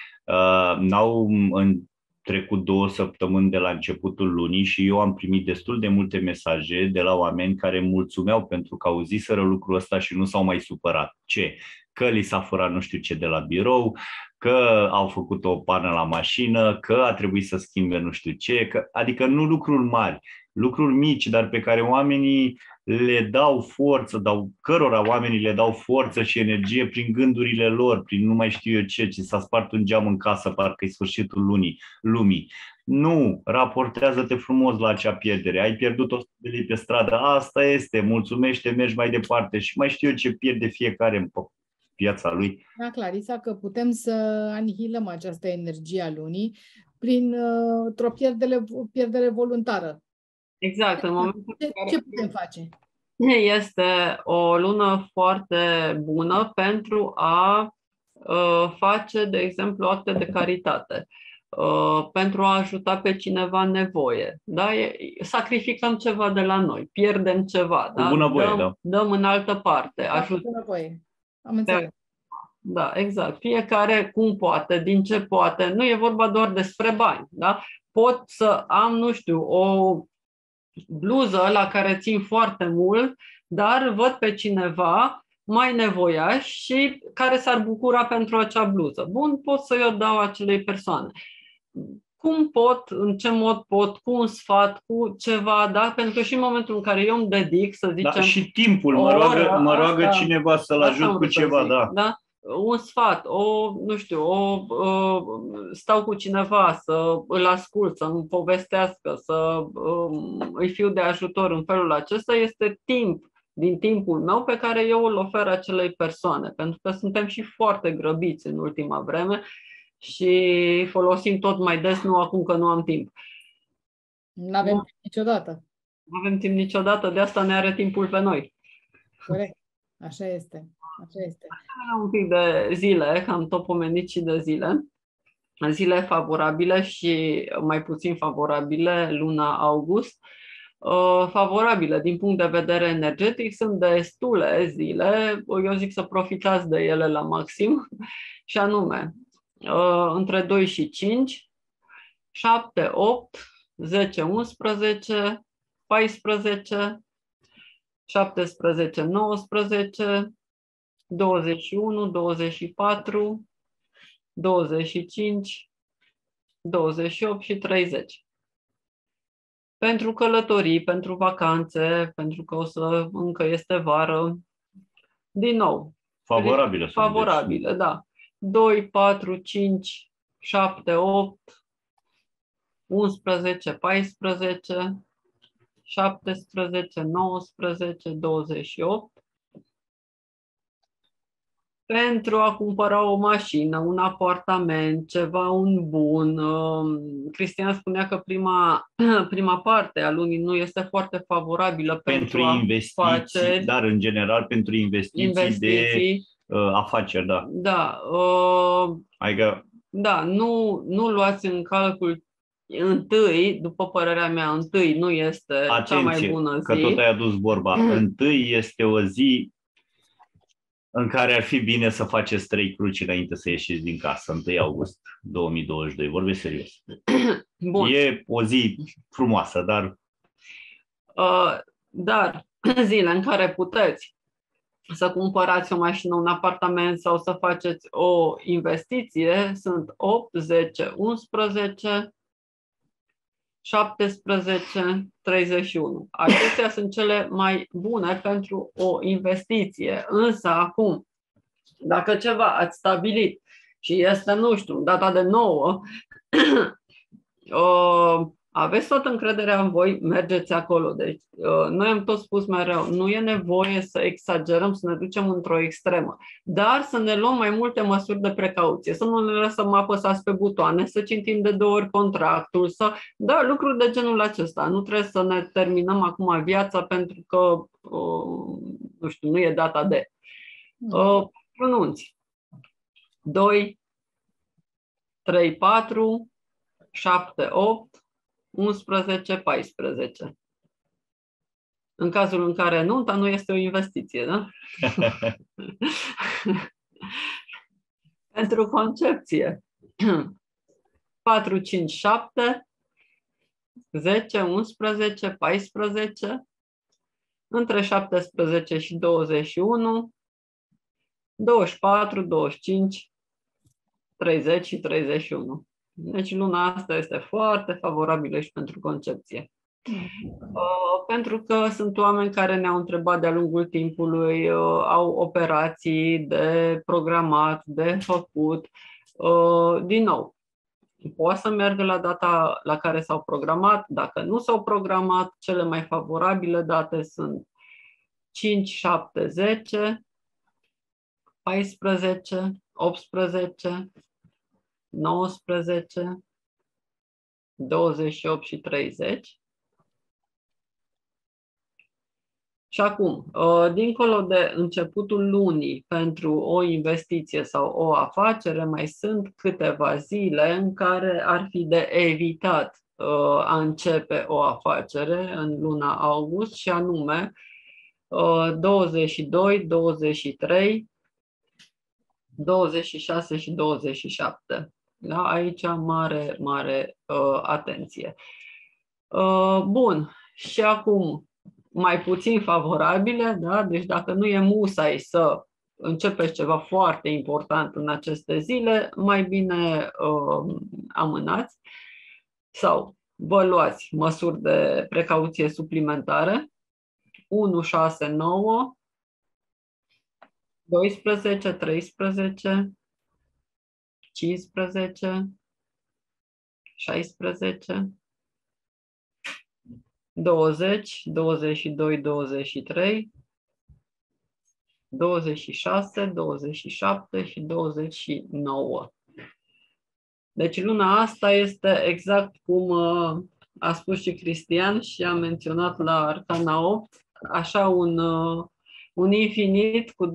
N-au trecut 2 săptămâni de la începutul lunii și eu am primit destul de multe mesaje de la oameni care mulțumeau pentru că auziseră lucrul ăsta și nu s-au mai supărat. Ce? Că li s-a furat nu știu ce de la birou, că au făcut o pană la mașină, că a trebuit să schimbe nu știu ce, adică nu lucruri mari, lucruri mici, dar pe care oamenii le dau forță, cărora oamenii le dau forță și energie prin gândurile lor, prin nu mai știu eu ce s-a spart un geam în casă, parcă-i sfârșitul lumii. Nu, raportează-te frumos la acea pierdere. Ai pierdut 100 de lei pe stradă, asta este, mulțumește, mergi mai departe și mai știu eu ce pierde fiecare în viața lui. Da, Clarisa, că putem să anihilăm această energie a lunii printr-o pierdere voluntară. Exact. În momentul ce putem face? Este o lună foarte bună pentru a face, de exemplu, acte de caritate, pentru a ajuta pe cineva în nevoie. Da? Sacrificăm ceva de la noi, pierdem ceva, da? Dăm în altă parte. Am înțeles. Da, exact. Fiecare cum poate, din ce poate. Nu e vorba doar despre bani. Da? Pot să am, nu știu, o bluză la care țin foarte mult, dar văd pe cineva mai nevoiaș și care s-ar bucura pentru acea bluză. Bun, pot să eu dau acelei persoane. Cum pot, în ce mod pot, cu un sfat, cu ceva, da? Pentru că și în momentul în care eu îmi dedic, să zicem... Da, și timpul, mă roagă cineva să-l ajut cu ceva, da. Un sfat, nu știu, stau cu cineva, să îl ascult, să-mi povestească, să îi fiu de ajutor în felul acesta, este timp din timpul meu pe care eu îl ofer acelei persoane, pentru că suntem și foarte grăbiți în ultima vreme și folosim tot mai des, nu acum că nu am timp. Nu avem timp niciodată. Nu avem timp niciodată, de asta ne are timpul pe noi. Corect, așa este. Un pic de zile, că am tot pomenit și de zile. Zile favorabile și mai puțin favorabile, luna august. Favorabile din punct de vedere energetic sunt destule zile, eu zic să profitați de ele la maxim, și anume între 2 și 5, 7, 8, 10, 11, 14, 17, 19, 21, 24, 25, 28 și 30. Pentru călătorii, pentru vacanțe, pentru că încă este vară, din nou. Favorabile, da. 2, 4, 5, 7, 8, 11, 14, 17, 19, 28, pentru a cumpăra o mașină, un apartament, ceva, un bun. Cristian spunea că prima parte a lunii nu este foarte favorabilă Pentru a investiții, afaceri, dar în general pentru investiții de afaceri, da. Da. Adică, Da, nu luați în calcul întâi, după părerea mea, întâi nu este cea mai bună zi. că tot ai adus vorba. Întâi este o zi în care ar fi bine să faceți 3 cruci înainte să ieșiți din casă, 1 august 2022, vorbesc serios. Bun. E o zi frumoasă, dar... Dar zile în care puteți să cumpărați o mașină, un apartament sau să faceți o investiție sunt 8, 10, 11, 17, 31. Acestea sunt cele mai bune pentru o investiție. Însă acum, dacă ceva ați stabilit și este, nu știu, data de 9, aveți toată încrederea în voi, mergeți acolo. Deci, noi am tot spus mereu, nu e nevoie să exagerăm, să ne ducem într-o extremă, dar să ne luăm mai multe măsuri de precauție, să nu ne lăsăm apăsați pe butoane, să citim de 2 ori contractul, da, lucruri de genul acesta. Nu trebuie să ne terminăm acum viața pentru că, nu știu, nu e data de. Pronunți. 2, 3, 4, 7, 8, 11, 14. În cazul în care nunta nu este o investiție, da? Pentru concepție. 4, 5, 7, 10, 11, 14, între 17 și 21, 24, 25, 30 și 31. Deci luna asta este foarte favorabilă și pentru concepție. Pentru că sunt oameni care ne-au întrebat de-a lungul timpului, au operații de programat, de făcut. Din nou, poate să meargă la data la care s-au programat. Dacă nu s-au programat, cele mai favorabile date sunt 5, 7, 10, 14, 18, 19, 28 și 30. Și acum, dincolo de începutul lunii pentru o investiție sau o afacere, mai sunt câteva zile în care ar fi de evitat a începe o afacere în luna august, și anume 22, 23, 26 și 27. Da? Aici mare atenție. Bun. Și acum, mai puțin favorabile, da? Deci dacă nu e musai să începeți ceva foarte important în aceste zile, mai bine amânați sau vă luați măsuri de precauție suplimentare. 1, 6, 9, 12, 13, 15, 16, 20, 22, 23, 26, 27 și 29. Deci luna asta este exact cum a spus și Cristian și a menționat la Arcana 8, așa un infinit cu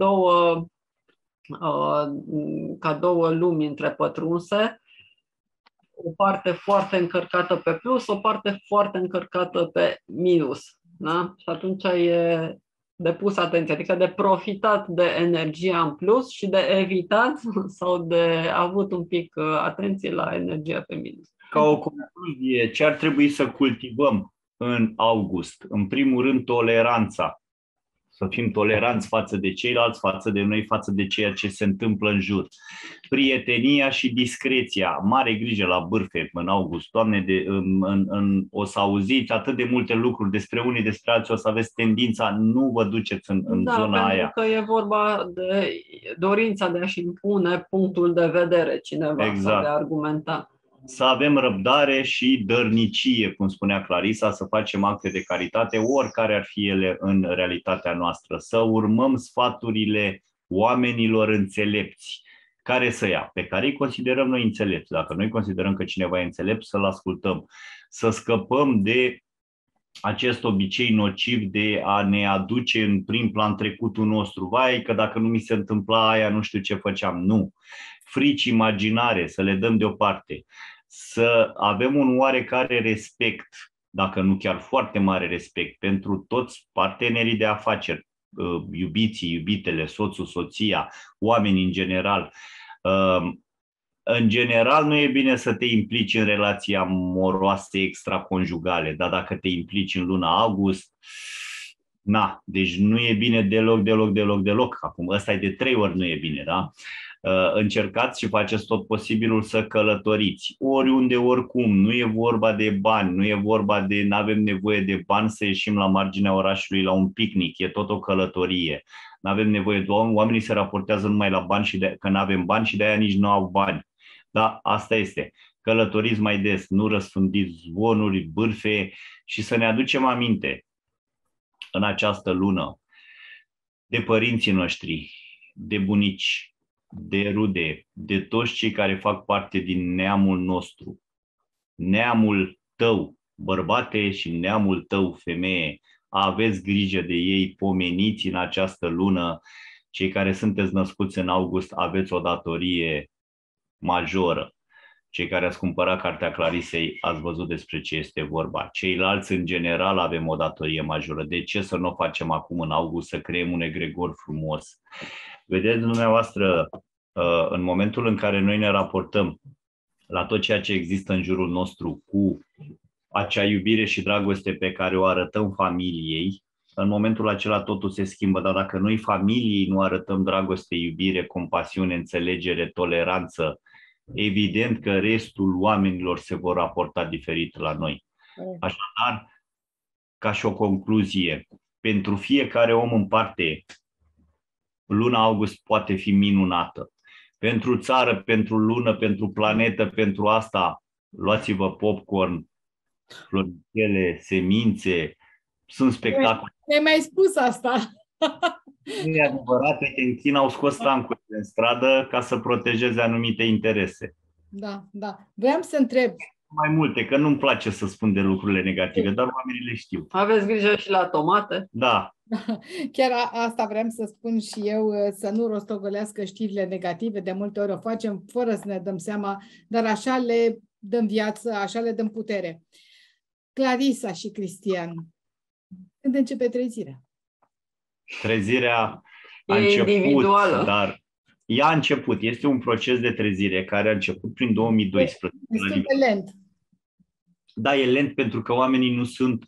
ca două lumi întrepătrunse, o parte foarte încărcată pe plus, o parte foarte încărcată pe minus. Da? Și atunci e de pus atenție, adică de profitat de energia în plus și de evitat sau de avut un pic atenție la energia pe minus. Ca o concluzie, ce ar trebui să cultivăm în august? În primul rând, toleranța. Să fim toleranți față de ceilalți, față de noi, față de ceea ce se întâmplă în jur. Prietenia și discreția. Mare grijă la bârfe în august. Doamne, o să auziți atât de multe lucruri despre unii, despre alții, o să aveți tendința, nu vă duceți în zona aia. Da, pentru că e vorba de dorința de a-și impune punctul de vedere cineva, exact, sau de a argumenta. Să avem răbdare și dărnicie, cum spunea Clarisa, să facem acte de caritate, oricare ar fi ele în realitatea noastră, să urmăm sfaturile oamenilor înțelepți. Care să ia? Pe care îi considerăm noi înțelepți. Dacă noi considerăm că cineva e înțelept, să-l ascultăm. Să scăpăm de acest obicei nociv de a ne aduce în prim plan trecutul nostru. Vai, că dacă nu mi se întâmpla aia, nu știu ce făceam. Nu. Frici imaginare, să le dăm deoparte. Să avem un oarecare respect, dacă nu chiar foarte mare respect, pentru toți partenerii de afaceri, iubiții, iubitele, soțul, soția, oamenii în general. În general, nu e bine să te implici în relații amoroase extraconjugale, dar dacă te implici în luna august, deci nu e bine deloc. Acum, ăsta e de 3 ori nu e bine, da? Încercați și faceți tot posibilul să călătoriți, oriunde, oricum, nu e vorba de bani, nu e vorba de, nu avem nevoie de bani să ieșim la marginea orașului la un picnic, e tot o călătorie. Nu avem nevoie de oamenii se raportează numai la bani și că nu avem bani și de aia nici nu au bani. Da, asta este. Călătoriți mai des, nu răspândiți zvonuri, bârfe și să ne aducem aminte în această lună de părinții noștri, de bunici, de rude, de toți cei care fac parte din neamul nostru. Neamul tău, bărbate, și neamul tău, femeie. Aveți grijă de ei, pomeniți în această lună. Cei care sunteți născuți în august aveți o datorie majoră. Cei care ați cumpărat cartea Clarisei ați văzut despre ce este vorba. Ceilalți, în general, avem o datorie majoră. De ce să nu o facem acum în august, să creăm un egregor frumos? Vedeți dumneavoastră, în momentul în care noi ne raportăm la tot ceea ce există în jurul nostru cu acea iubire și dragoste pe care o arătăm familiei, în momentul acela totul se schimbă, dar dacă noi familiei nu arătăm dragoste, iubire, compasiune, înțelegere, toleranță, evident că restul oamenilor se vor raporta diferit la noi. Așadar, ca și o concluzie, pentru fiecare om în parte, luna august poate fi minunată. Pentru țară, pentru lună, pentru planetă, pentru asta, luați-vă popcorn, floricele, semințe, sunt spectacole. Mi-ai mai spus asta. Nu e adevărat, uite, în China au scos tancurile în stradă ca să protejeze anumite interese. Da. Vreau să întreb. Mai multe, că nu-mi place să spun de lucrurile negative, dar oamenii le știu. Aveți grijă și la tomate? Da. Chiar asta vreau să spun și eu, să nu rostogolească știrile negative. De multe ori o facem fără să ne dăm seama, dar așa le dăm viață, așa le dăm putere. Clarisa și Cristian, când începe trezirea? Trezirea a individuală. început, dar ea a început. Este un proces de trezire care a început prin 2012. Destul de lent. Da, e lent pentru că oamenii nu sunt,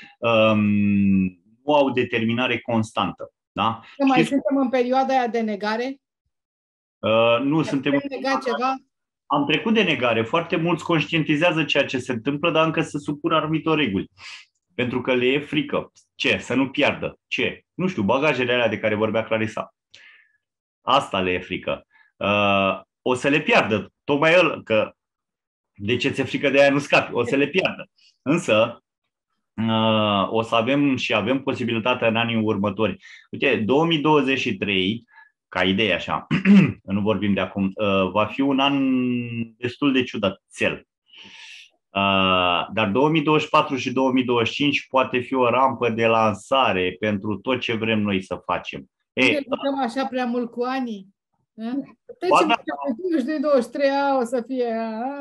nu au determinare constantă. Da? Mai suntem în perioada aia de negare? Nu suntem. Negat ceva? Am trecut de negare. Foarte mulți conștientizează ceea ce se întâmplă, dar încă se supun anumitor reguli. Pentru că le e frică. Ce? Să nu piardă. Ce? Nu știu, bagajele alea de care vorbea Clarisa. Asta le e frică. O să le piardă. Tocmai el, că de ce ți-e frică de aia nu scapi? O să le piardă. Însă, o să avem posibilitatea în anii următori. Uite, 2023, ca idee așa, nu vorbim de acum, va fi un an destul de ciudățel. Dar 2024 și 2025 poate fi o rampă de lansare pentru tot ce vrem noi să facem. Lucrăm așa prea mult cu anii? Trecem 2023, o să fie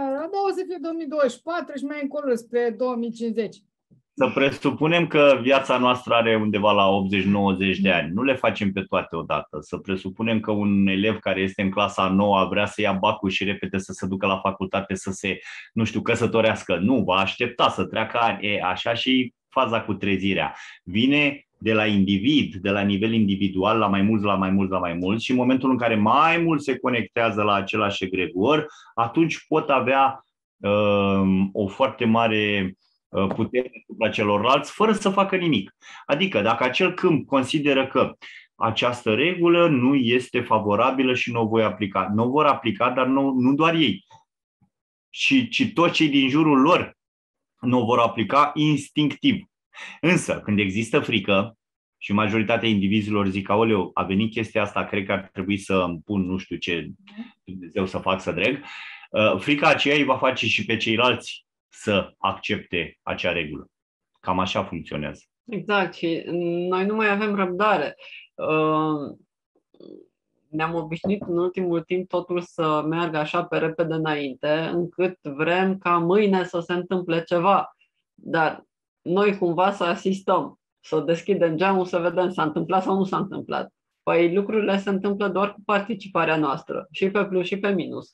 2024 și mai încolo spre 2050. Să presupunem că viața noastră are undeva la 80-90 de ani. Nu le facem pe toate odată. Să presupunem că un elev care este în clasa 9 vrea să ia bacul și repede să se ducă la facultate să se, căsătorească. Nu, va aștepta să treacă ani. Așa și faza cu trezirea. Vine de la individ, de la nivel individual, la mai mulți și în momentul în care mai mulți se conectează la același egregor, atunci pot avea o foarte mare putere asupra celorlalți fără să facă nimic. Adică dacă acel câmp consideră că această regulă nu este favorabilă și nu o voi aplica. Nu o vor aplica, dar nu doar ei, ci toți cei din jurul lor nu o vor aplica instinctiv. Însă, când există frică, și majoritatea indivizilor zic, aoleu, a venit chestia asta, cred că ar trebui să îmi pun nu știu ce Dumnezeu să fac să dreg, frica aceea îi va face și pe ceilalți să accepte acea regulă. Cam așa funcționează. Exact, și noi nu mai avem răbdare. Ne-am obișnuit în ultimul timp totul să meargă așa pe repede înainte, încât vrem ca mâine să se întâmple ceva. Dar noi cumva să asistăm, să deschidem geamul, să vedem s-a întâmplat sau nu s-a întâmplat. Păi lucrurile se întâmplă doar cu participarea noastră, și pe plus și pe minus.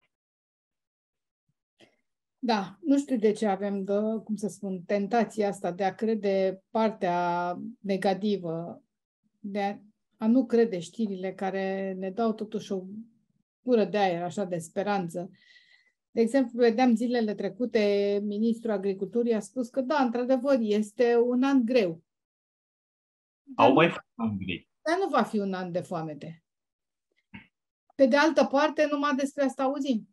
Da, nu știu de ce avem, cum să spun, tentația asta de a crede partea negativă, de a nu crede știrile care ne dau totuși o gură de aer, așa, de speranță. De exemplu, vedeam zilele trecute, ministrul agriculturii a spus că da, într-adevăr, este un an greu. Au mai fost an greu. Dar nu va fi un an de foamete. Pe de altă parte, numai despre asta auzim.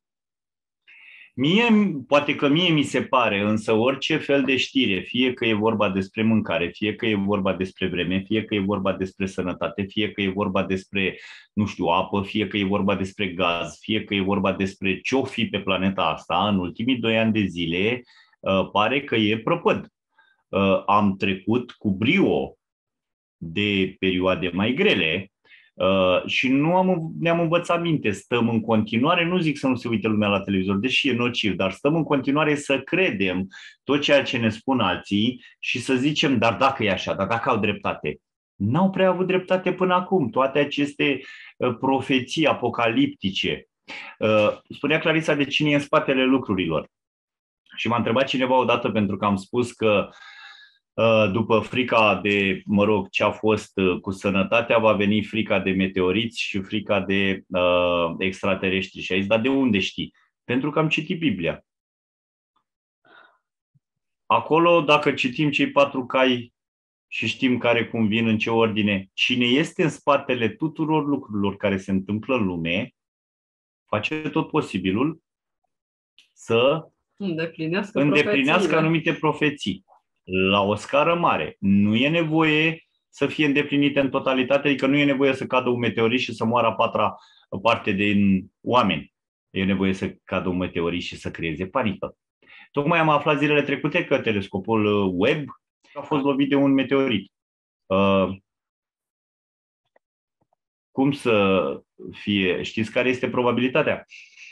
Poate că mie mi se pare, însă orice fel de știre, fie că e vorba despre mâncare, fie că e vorba despre vreme, fie că e vorba despre sănătate, fie că e vorba despre, nu știu, apă, fie că e vorba despre gaz, fie că e vorba despre ce-o fi pe planeta asta, în ultimii 2 ani de zile, pare că e prăpăd. Am trecut cu brio de perioade mai grele, și ne-am învățat minte, stăm în continuare, nu zic să nu se uite lumea la televizor, deși e nociv, dar stăm în continuare să credem tot ceea ce ne spun alții și să zicem, dar dacă e așa, dar dacă au dreptate. N-au prea avut dreptate până acum, toate aceste profeții apocaliptice. Spunea Clarisa de cine e în spatele lucrurilor. Și m-a întrebat cineva odată, pentru că am spus că după frica de, ce a fost cu sănătatea, va veni frica de meteoriți și frica de extraterestri. Și a zis, dar de unde știi? Pentru că am citit Biblia. Acolo, dacă citim cei 4 cai și știm care cum vin, în ce ordine, cine este în spatele tuturor lucrurilor care se întâmplă în lume, face tot posibilul să îndeplinească anumite profeții. La o scară mare. Nu e nevoie să fie îndeplinite în totalitate, adică nu e nevoie să cadă un meteorit și să moară a 4-a parte din oameni. E nevoie să cadă un meteorit și să creeze panică. Tocmai am aflat zilele trecute că telescopul Webb a fost lovit de un meteorit. Cum să fie? Știți care este probabilitatea?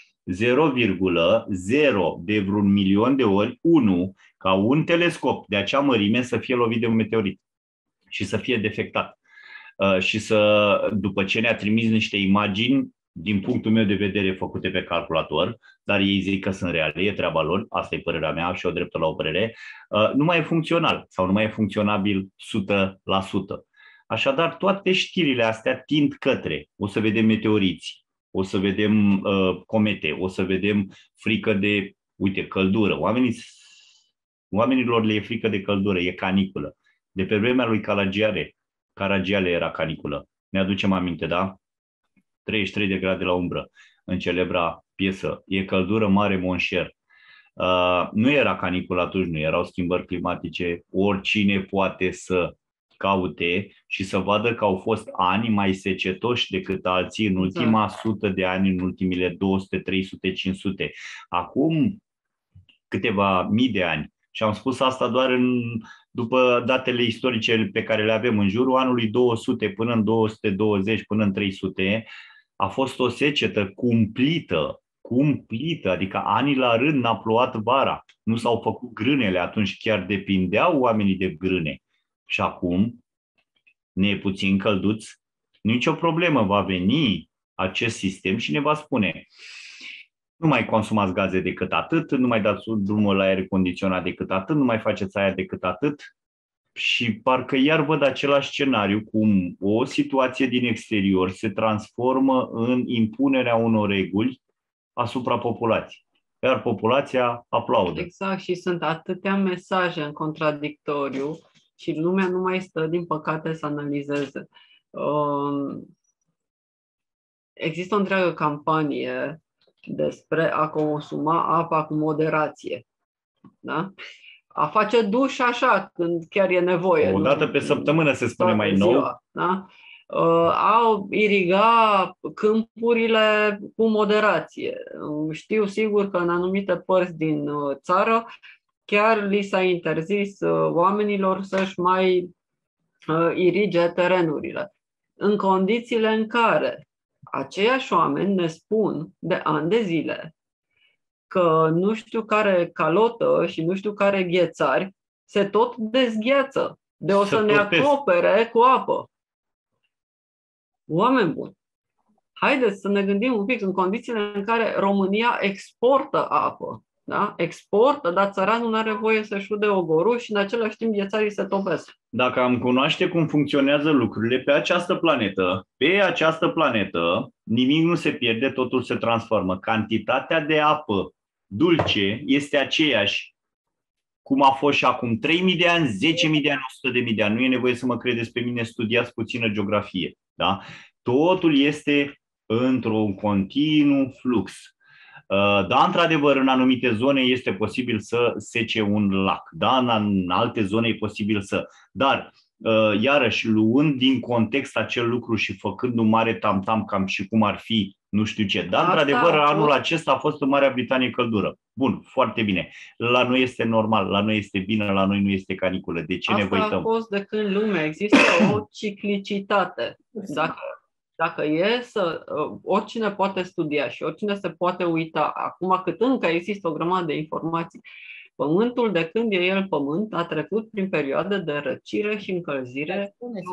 0,0 de vreun milion de ori 1 ca un telescop de acea mărime să fie lovit de un meteorit și să fie defectat. Și să, după ce ne-a trimis niște imagini, din punctul meu de vedere, făcute pe calculator, dar ei zic că sunt reale, e treaba lor, asta e părerea mea și o dreptul la o părere, nu mai e funcțional sau nu mai e funcționabil 100%. Așadar, toate știrile astea tind către, o să vedem meteoriți, o să vedem comete, o să vedem frică de, uite, căldură. Oamenilor le e frică de căldură, e caniculă. De pe vremea lui Caragiale era caniculă. Ne aducem aminte, da? 33 de grade la umbră în celebra piesă. E căldură mare, mon cher. Nu era caniculă atunci, nu erau schimbări climatice. Oricine poate să caute și să vadă că au fost ani mai secetoși decât alții în ultima 100 de ani, în ultimile 200, 300, 500. Acum câteva mii de ani. Și am spus asta doar după datele istorice pe care le avem. În jurul anului 200 până în 220, până în 300, a fost o secetă cumplită, adică ani la rând n-a plouat vara. Nu s-au făcut grânele, atunci chiar depindeau oamenii de grâne. Și acum ne e puțin călduț, nicio problemă, va veni acest sistem și ne va spune: nu mai consumați gaze decât atât, nu mai dați drumul la aer condiționat decât atât, nu mai faceți aia decât atât. Și parcă iar văd același scenariu, cum o situație din exterior se transformă în impunerea unor reguli asupra populației. Iar populația aplaudă. Exact, și sunt atâtea mesaje în contradictoriu și lumea nu mai stă, din păcate, să analizeze. Există o întreagă campanie despre a consuma apa cu moderație. Da? a face duș așa, când chiar e nevoie. O dată pe săptămână se spune mai nou. Ziua, da? Au iriga câmpurile cu moderație. Știu sigur că în anumite părți din țară chiar li s-a interzis oamenilor să-și mai irige terenurile. În condițiile în care aceiași oameni ne spun de ani de zile că nu știu care calotă și nu știu care ghețari se tot dezgheață de o să ne acopere cu apă. Oameni buni, haideți să ne gândim un pic în condițiile în care România exportă apă. Da? Exportă, dar țăranul nu are voie să-și ude ogorul și în același timp ghețarii se topesc. Dacă am cunoaște cum funcționează lucrurile pe această planetă, nimic nu se pierde, totul se transformă. Cantitatea de apă dulce este aceeași cum a fost și acum 3.000 de ani, 10.000 de ani, 100.000 de ani. Nu e nevoie să mă credeți pe mine, studiați puțină geografie. Da? Totul este într-un continuu flux. Da, într-adevăr, în anumite zone este posibil să sece un lac, da, în alte zone e posibil să. Dar, iarăși, luând din context acel lucru și făcând un mare tam-tam cam și cum ar fi, nu știu ce. Dar, într-adevăr, anul acesta a fost în Marea Britanie căldură. Bun, foarte bine. La noi este normal, la noi este bine, la noi nu este caniculă. De ce ne văităm? Asta a fost de când lumea există o ciclicitate. Dacă e să, oricine poate studia și oricine se poate uita, acum cât încă există o grămadă de informații, Pământul, de când e el pământ, a trecut prin perioade de răcire și încălzire.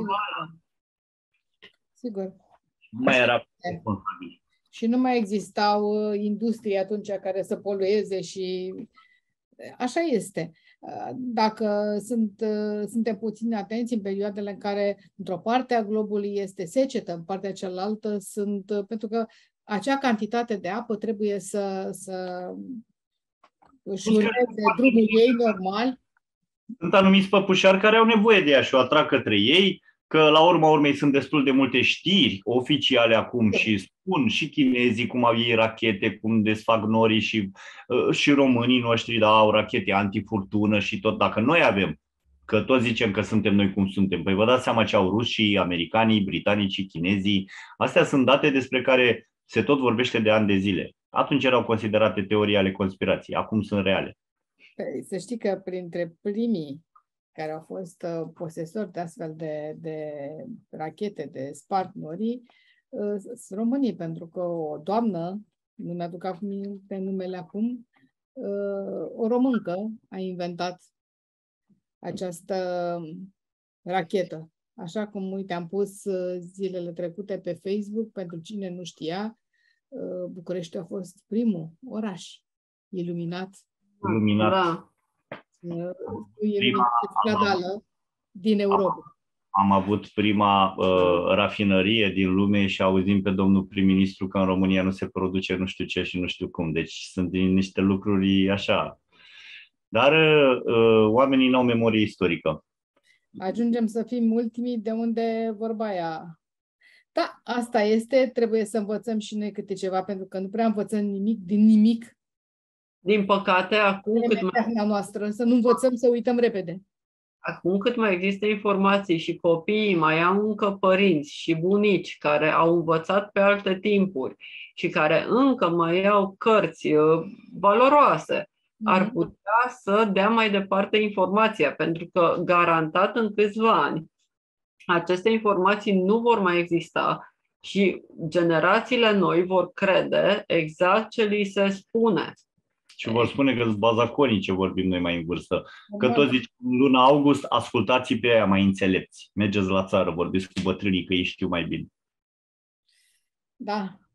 Sigur. Mai era responsabil. Și nu mai existau industrii atunci care să polueze și așa este. Dacă suntem puțin atenți în perioadele în care într-o parte a globului este secetă, în partea cealaltă pentru că acea cantitate de apă trebuie să își urmeze drumul ei normal. Sunt anumiți păpușari care au nevoie de ea și o atrag către ei, că la urma urmei sunt destul de multe știri oficiale acum și spun și chinezii cum au ei rachete, cum desfac norii și românii noștri au rachete antifurtună și tot. Dacă noi avem, că toți zicem că suntem noi cum suntem, păi vă dați seama ce au rușii, americanii, britanicii, chinezii. Astea sunt date despre care se tot vorbește de ani de zile. Atunci erau considerate teorii ale conspirației, acum sunt reale. Să știi că printre primii care au fost posesori de astfel de rachete, de spart norii, sunt românii, pentru că o doamnă, nu mi-aduc pe numele acum, o româncă a inventat această rachetă. Așa cum, uite, am pus zilele trecute pe Facebook, pentru cine nu știa, București a fost primul oraș iluminat. Da. Stradală din Europa. Am avut prima rafinărie din lume și auzim pe domnul prim-ministru că în România nu se produce nu știu ce și nu știu cum. Deci sunt niște lucruri așa. Dar oamenii n-au memorie istorică. Ajungem să fim ultimii, de unde vorba aia. Da, asta este, trebuie să învățăm și noi câte ceva, pentru că nu prea învățăm nimic din nimic. Din păcate, acum cât mai există informații și copiii mai au încă părinți și bunici care au învățat pe alte timpuri și care încă mai au cărți valoroase, ar putea să dea mai departe informația, pentru că garantat în câțiva ani aceste informații nu vor mai exista și generațiile noi vor crede exact ce li se spune. Și vor spune că sunt bazaconii ce vorbim noi mai în vârstă. Că toți zic, în luna august, ascultați pe aia mai înțelepți. Mergeți la țară, vorbiți cu bătrânii că ei știu mai bine. Da.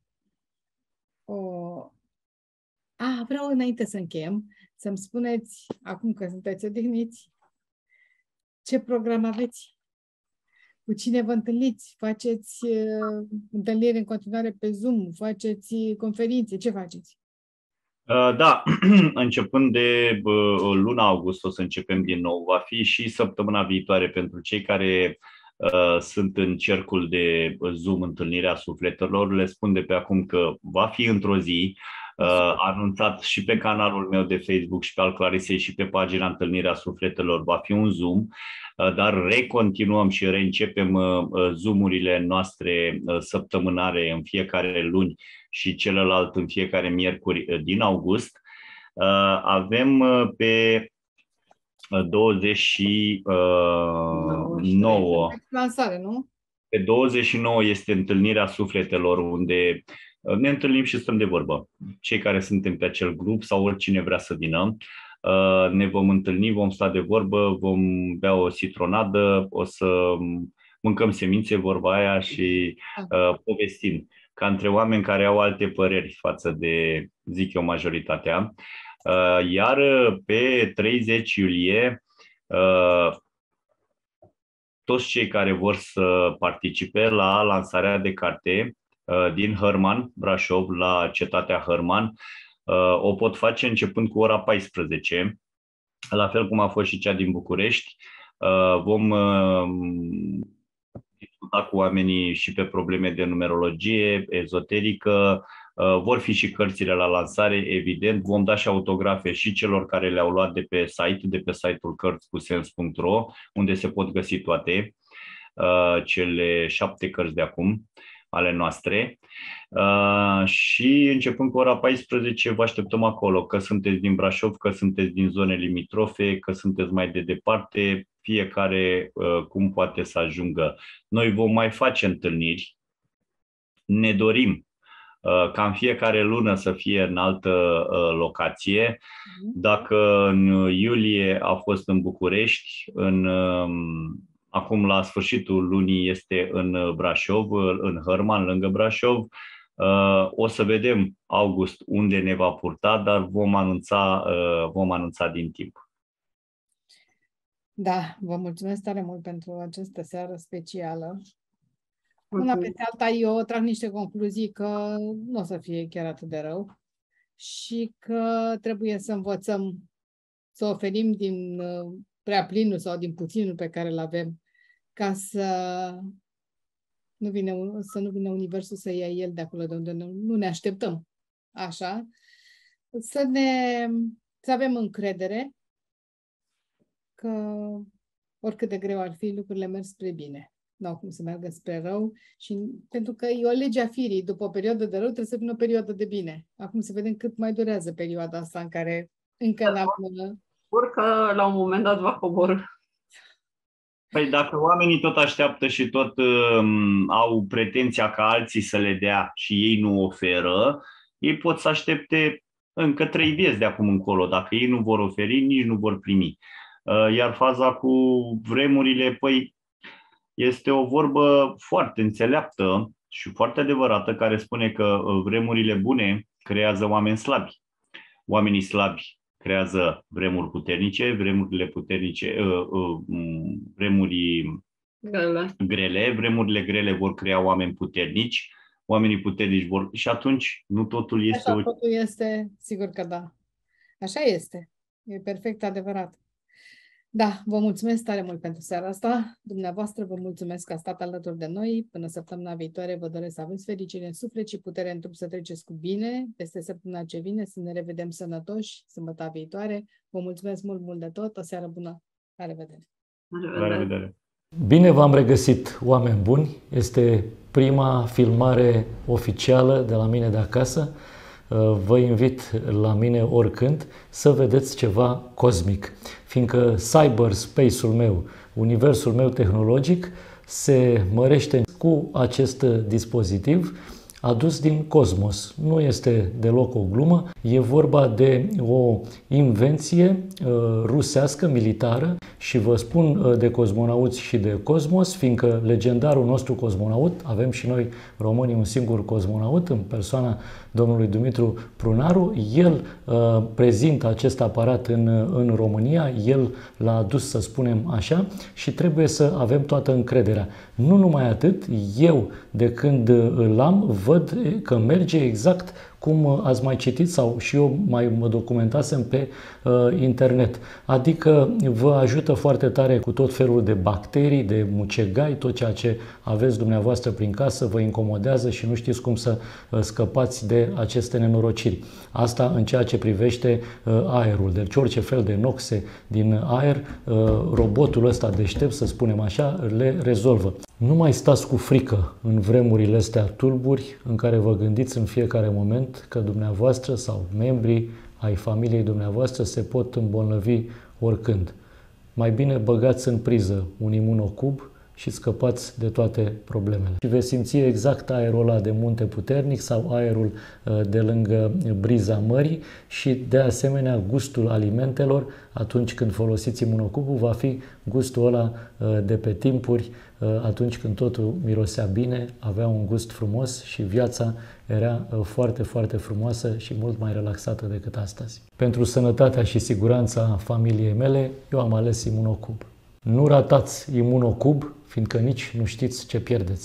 Vreau înainte să încheiem, să-mi spuneți, acum că sunteți odihniți, ce program aveți? Cu cine vă întâlniți? Faceți întâlniri în continuare pe Zoom? Faceți conferințe? Ce faceți? Da, începând de luna august o să începem din nou. Va fi și săptămâna viitoare pentru cei care sunt în cercul de Zoom, întâlnirea sufletelor. Le spun de pe acum că va fi într-o zi. anunțat și pe canalul meu de Facebook și pe al Clarisei și pe pagina Întâlnirea Sufletelor. Va fi un Zoom, dar recontinuăm și reîncepem Zoom-urile noastre săptămânare în fiecare luni și celălalt în fiecare miercuri din august. Avem pe 29. Lansare, nu? Pe 29 este Întâlnirea Sufletelor, unde ne întâlnim și stăm de vorbă. Cei care suntem pe acel grup sau oricine vrea să vină, ne vom întâlni, vom sta de vorbă, vom bea o citronadă, o să mâncăm semințe, vorba aia, și povestim ca între oameni care au alte păreri față de, zic eu, majoritatea. Iar pe 30 iulie, toți cei care vor să participe la lansarea de carte din Hărman, Brașov, la cetatea Hărman, o pot face începând cu ora 14, la fel cum a fost și cea din București. Vom discuta cu oamenii și pe probleme de numerologie, ezoterică, vor fi și cărțile la lansare, evident. Vom da și autografe și celor care le-au luat de pe site-ul cărțicusens.ro, unde se pot găsi toate cele 7 cărți de acum ale noastre. Și începând cu ora 14 vă așteptăm acolo, că sunteți din Brașov, că sunteți din zone limitrofe, că sunteți mai de departe, fiecare cum poate să ajungă. Noi vom mai face întâlniri, ne dorim ca în fiecare lună să fie în altă locație. Dacă în iulie a fost în București, acum la sfârșitul lunii este în Brașov, în Hărman, lângă Brașov. O să vedem august unde ne va purta, dar vom anunța din timp. Da, vă mulțumesc tare mult pentru această seară specială. Una peste alta, eu trag niște concluzii că nu o să fie chiar atât de rău și că trebuie să învățăm să oferim din prea plinul sau din puținul pe care îl avem, ca să nu vină universul să ia el de acolo de unde nu ne așteptăm. Așa. Să avem încredere că oricât de greu ar fi, lucrurile merg spre bine. Nu au cum să meargă spre rău, și pentru că e o lege a firii. După o perioadă de rău trebuie să vină o perioadă de bine. Acum să vedem cât mai durează perioada asta în care încă n-am... Că la un moment dat va coborî. Păi dacă oamenii tot așteaptă și tot au pretenția ca alții să le dea și ei nu oferă, ei pot să aștepte încă 3 vieți de acum încolo. Dacă ei nu vor oferi, nici nu vor primi. Iar faza cu vremurile, păi este o vorbă foarte înțeleaptă și foarte adevărată, care spune că vremurile bune creează oameni slabi. Oamenii slabi creează vremuri puternice, vremurile puternice, vremuri grele, vremurile grele vor crea oameni puternici, oamenii puternici vor... Și atunci nu totul este... Așa, totul este, sigur că da. Așa este. E perfect adevărat. Da, vă mulțumesc tare mult pentru seara asta. Dumneavoastră vă mulțumesc că ați stat alături de noi. Până săptămâna viitoare vă doresc să aveți fericire în suflet și putere în trup, să treceți cu bine. Peste săptămâna ce vine să ne revedem sănătoși sâmbătă viitoare. Vă mulțumesc mult, mult de tot. O seară bună. La revedere! La revedere! Bine v-am regăsit, oameni buni! Este prima filmare oficială de la mine de acasă. Vă invit la mine oricând să vedeți ceva cosmic, fiindcă cyberspace-ul meu, universul meu tehnologic, se mărește cu acest dispozitiv adus din cosmos. Nu este deloc o glumă, e vorba de o invenție rusească, militară, și vă spun de cosmonauți și de cosmos, fiindcă legendarul nostru cosmonaut, avem și noi românii un singur cosmonaut în persoana domnului Dumitru Prunaru, el prezintă acest aparat în România, el l-a adus, să spunem așa, și trebuie să avem toată încrederea. Nu numai atât, eu de când îl am, văd că merge exact cum ați mai citit sau și eu mai mă documentasem pe internet. Adică vă ajută foarte tare cu tot felul de bacterii, de mucegai, tot ceea ce aveți dumneavoastră prin casă vă incomodează și nu știți cum să scăpați de aceste nenorociri. Asta în ceea ce privește aerul. Deci orice fel de noxe din aer, robotul ăsta deștept, să spunem așa, le rezolvă. Nu mai stați cu frică în vremurile astea tulburi în care vă gândiți în fiecare moment că dumneavoastră sau membrii ai familiei dumneavoastră se pot îmbolnăvi oricând. Mai bine băgați în priză un imunocub și scăpați de toate problemele. Și veți simți exact aerul ăla de munte puternic sau aerul de lângă briza mării și de asemenea gustul alimentelor atunci când folosiți imunocubul va fi gustul ăla de pe timpuri, atunci când totul mirosea bine, avea un gust frumos și viața era foarte, foarte frumoasă și mult mai relaxată decât astăzi. Pentru sănătatea și siguranța familiei mele, eu am ales imunocub. Nu ratați imunocub, fiindcă nici nu știți ce pierdeți.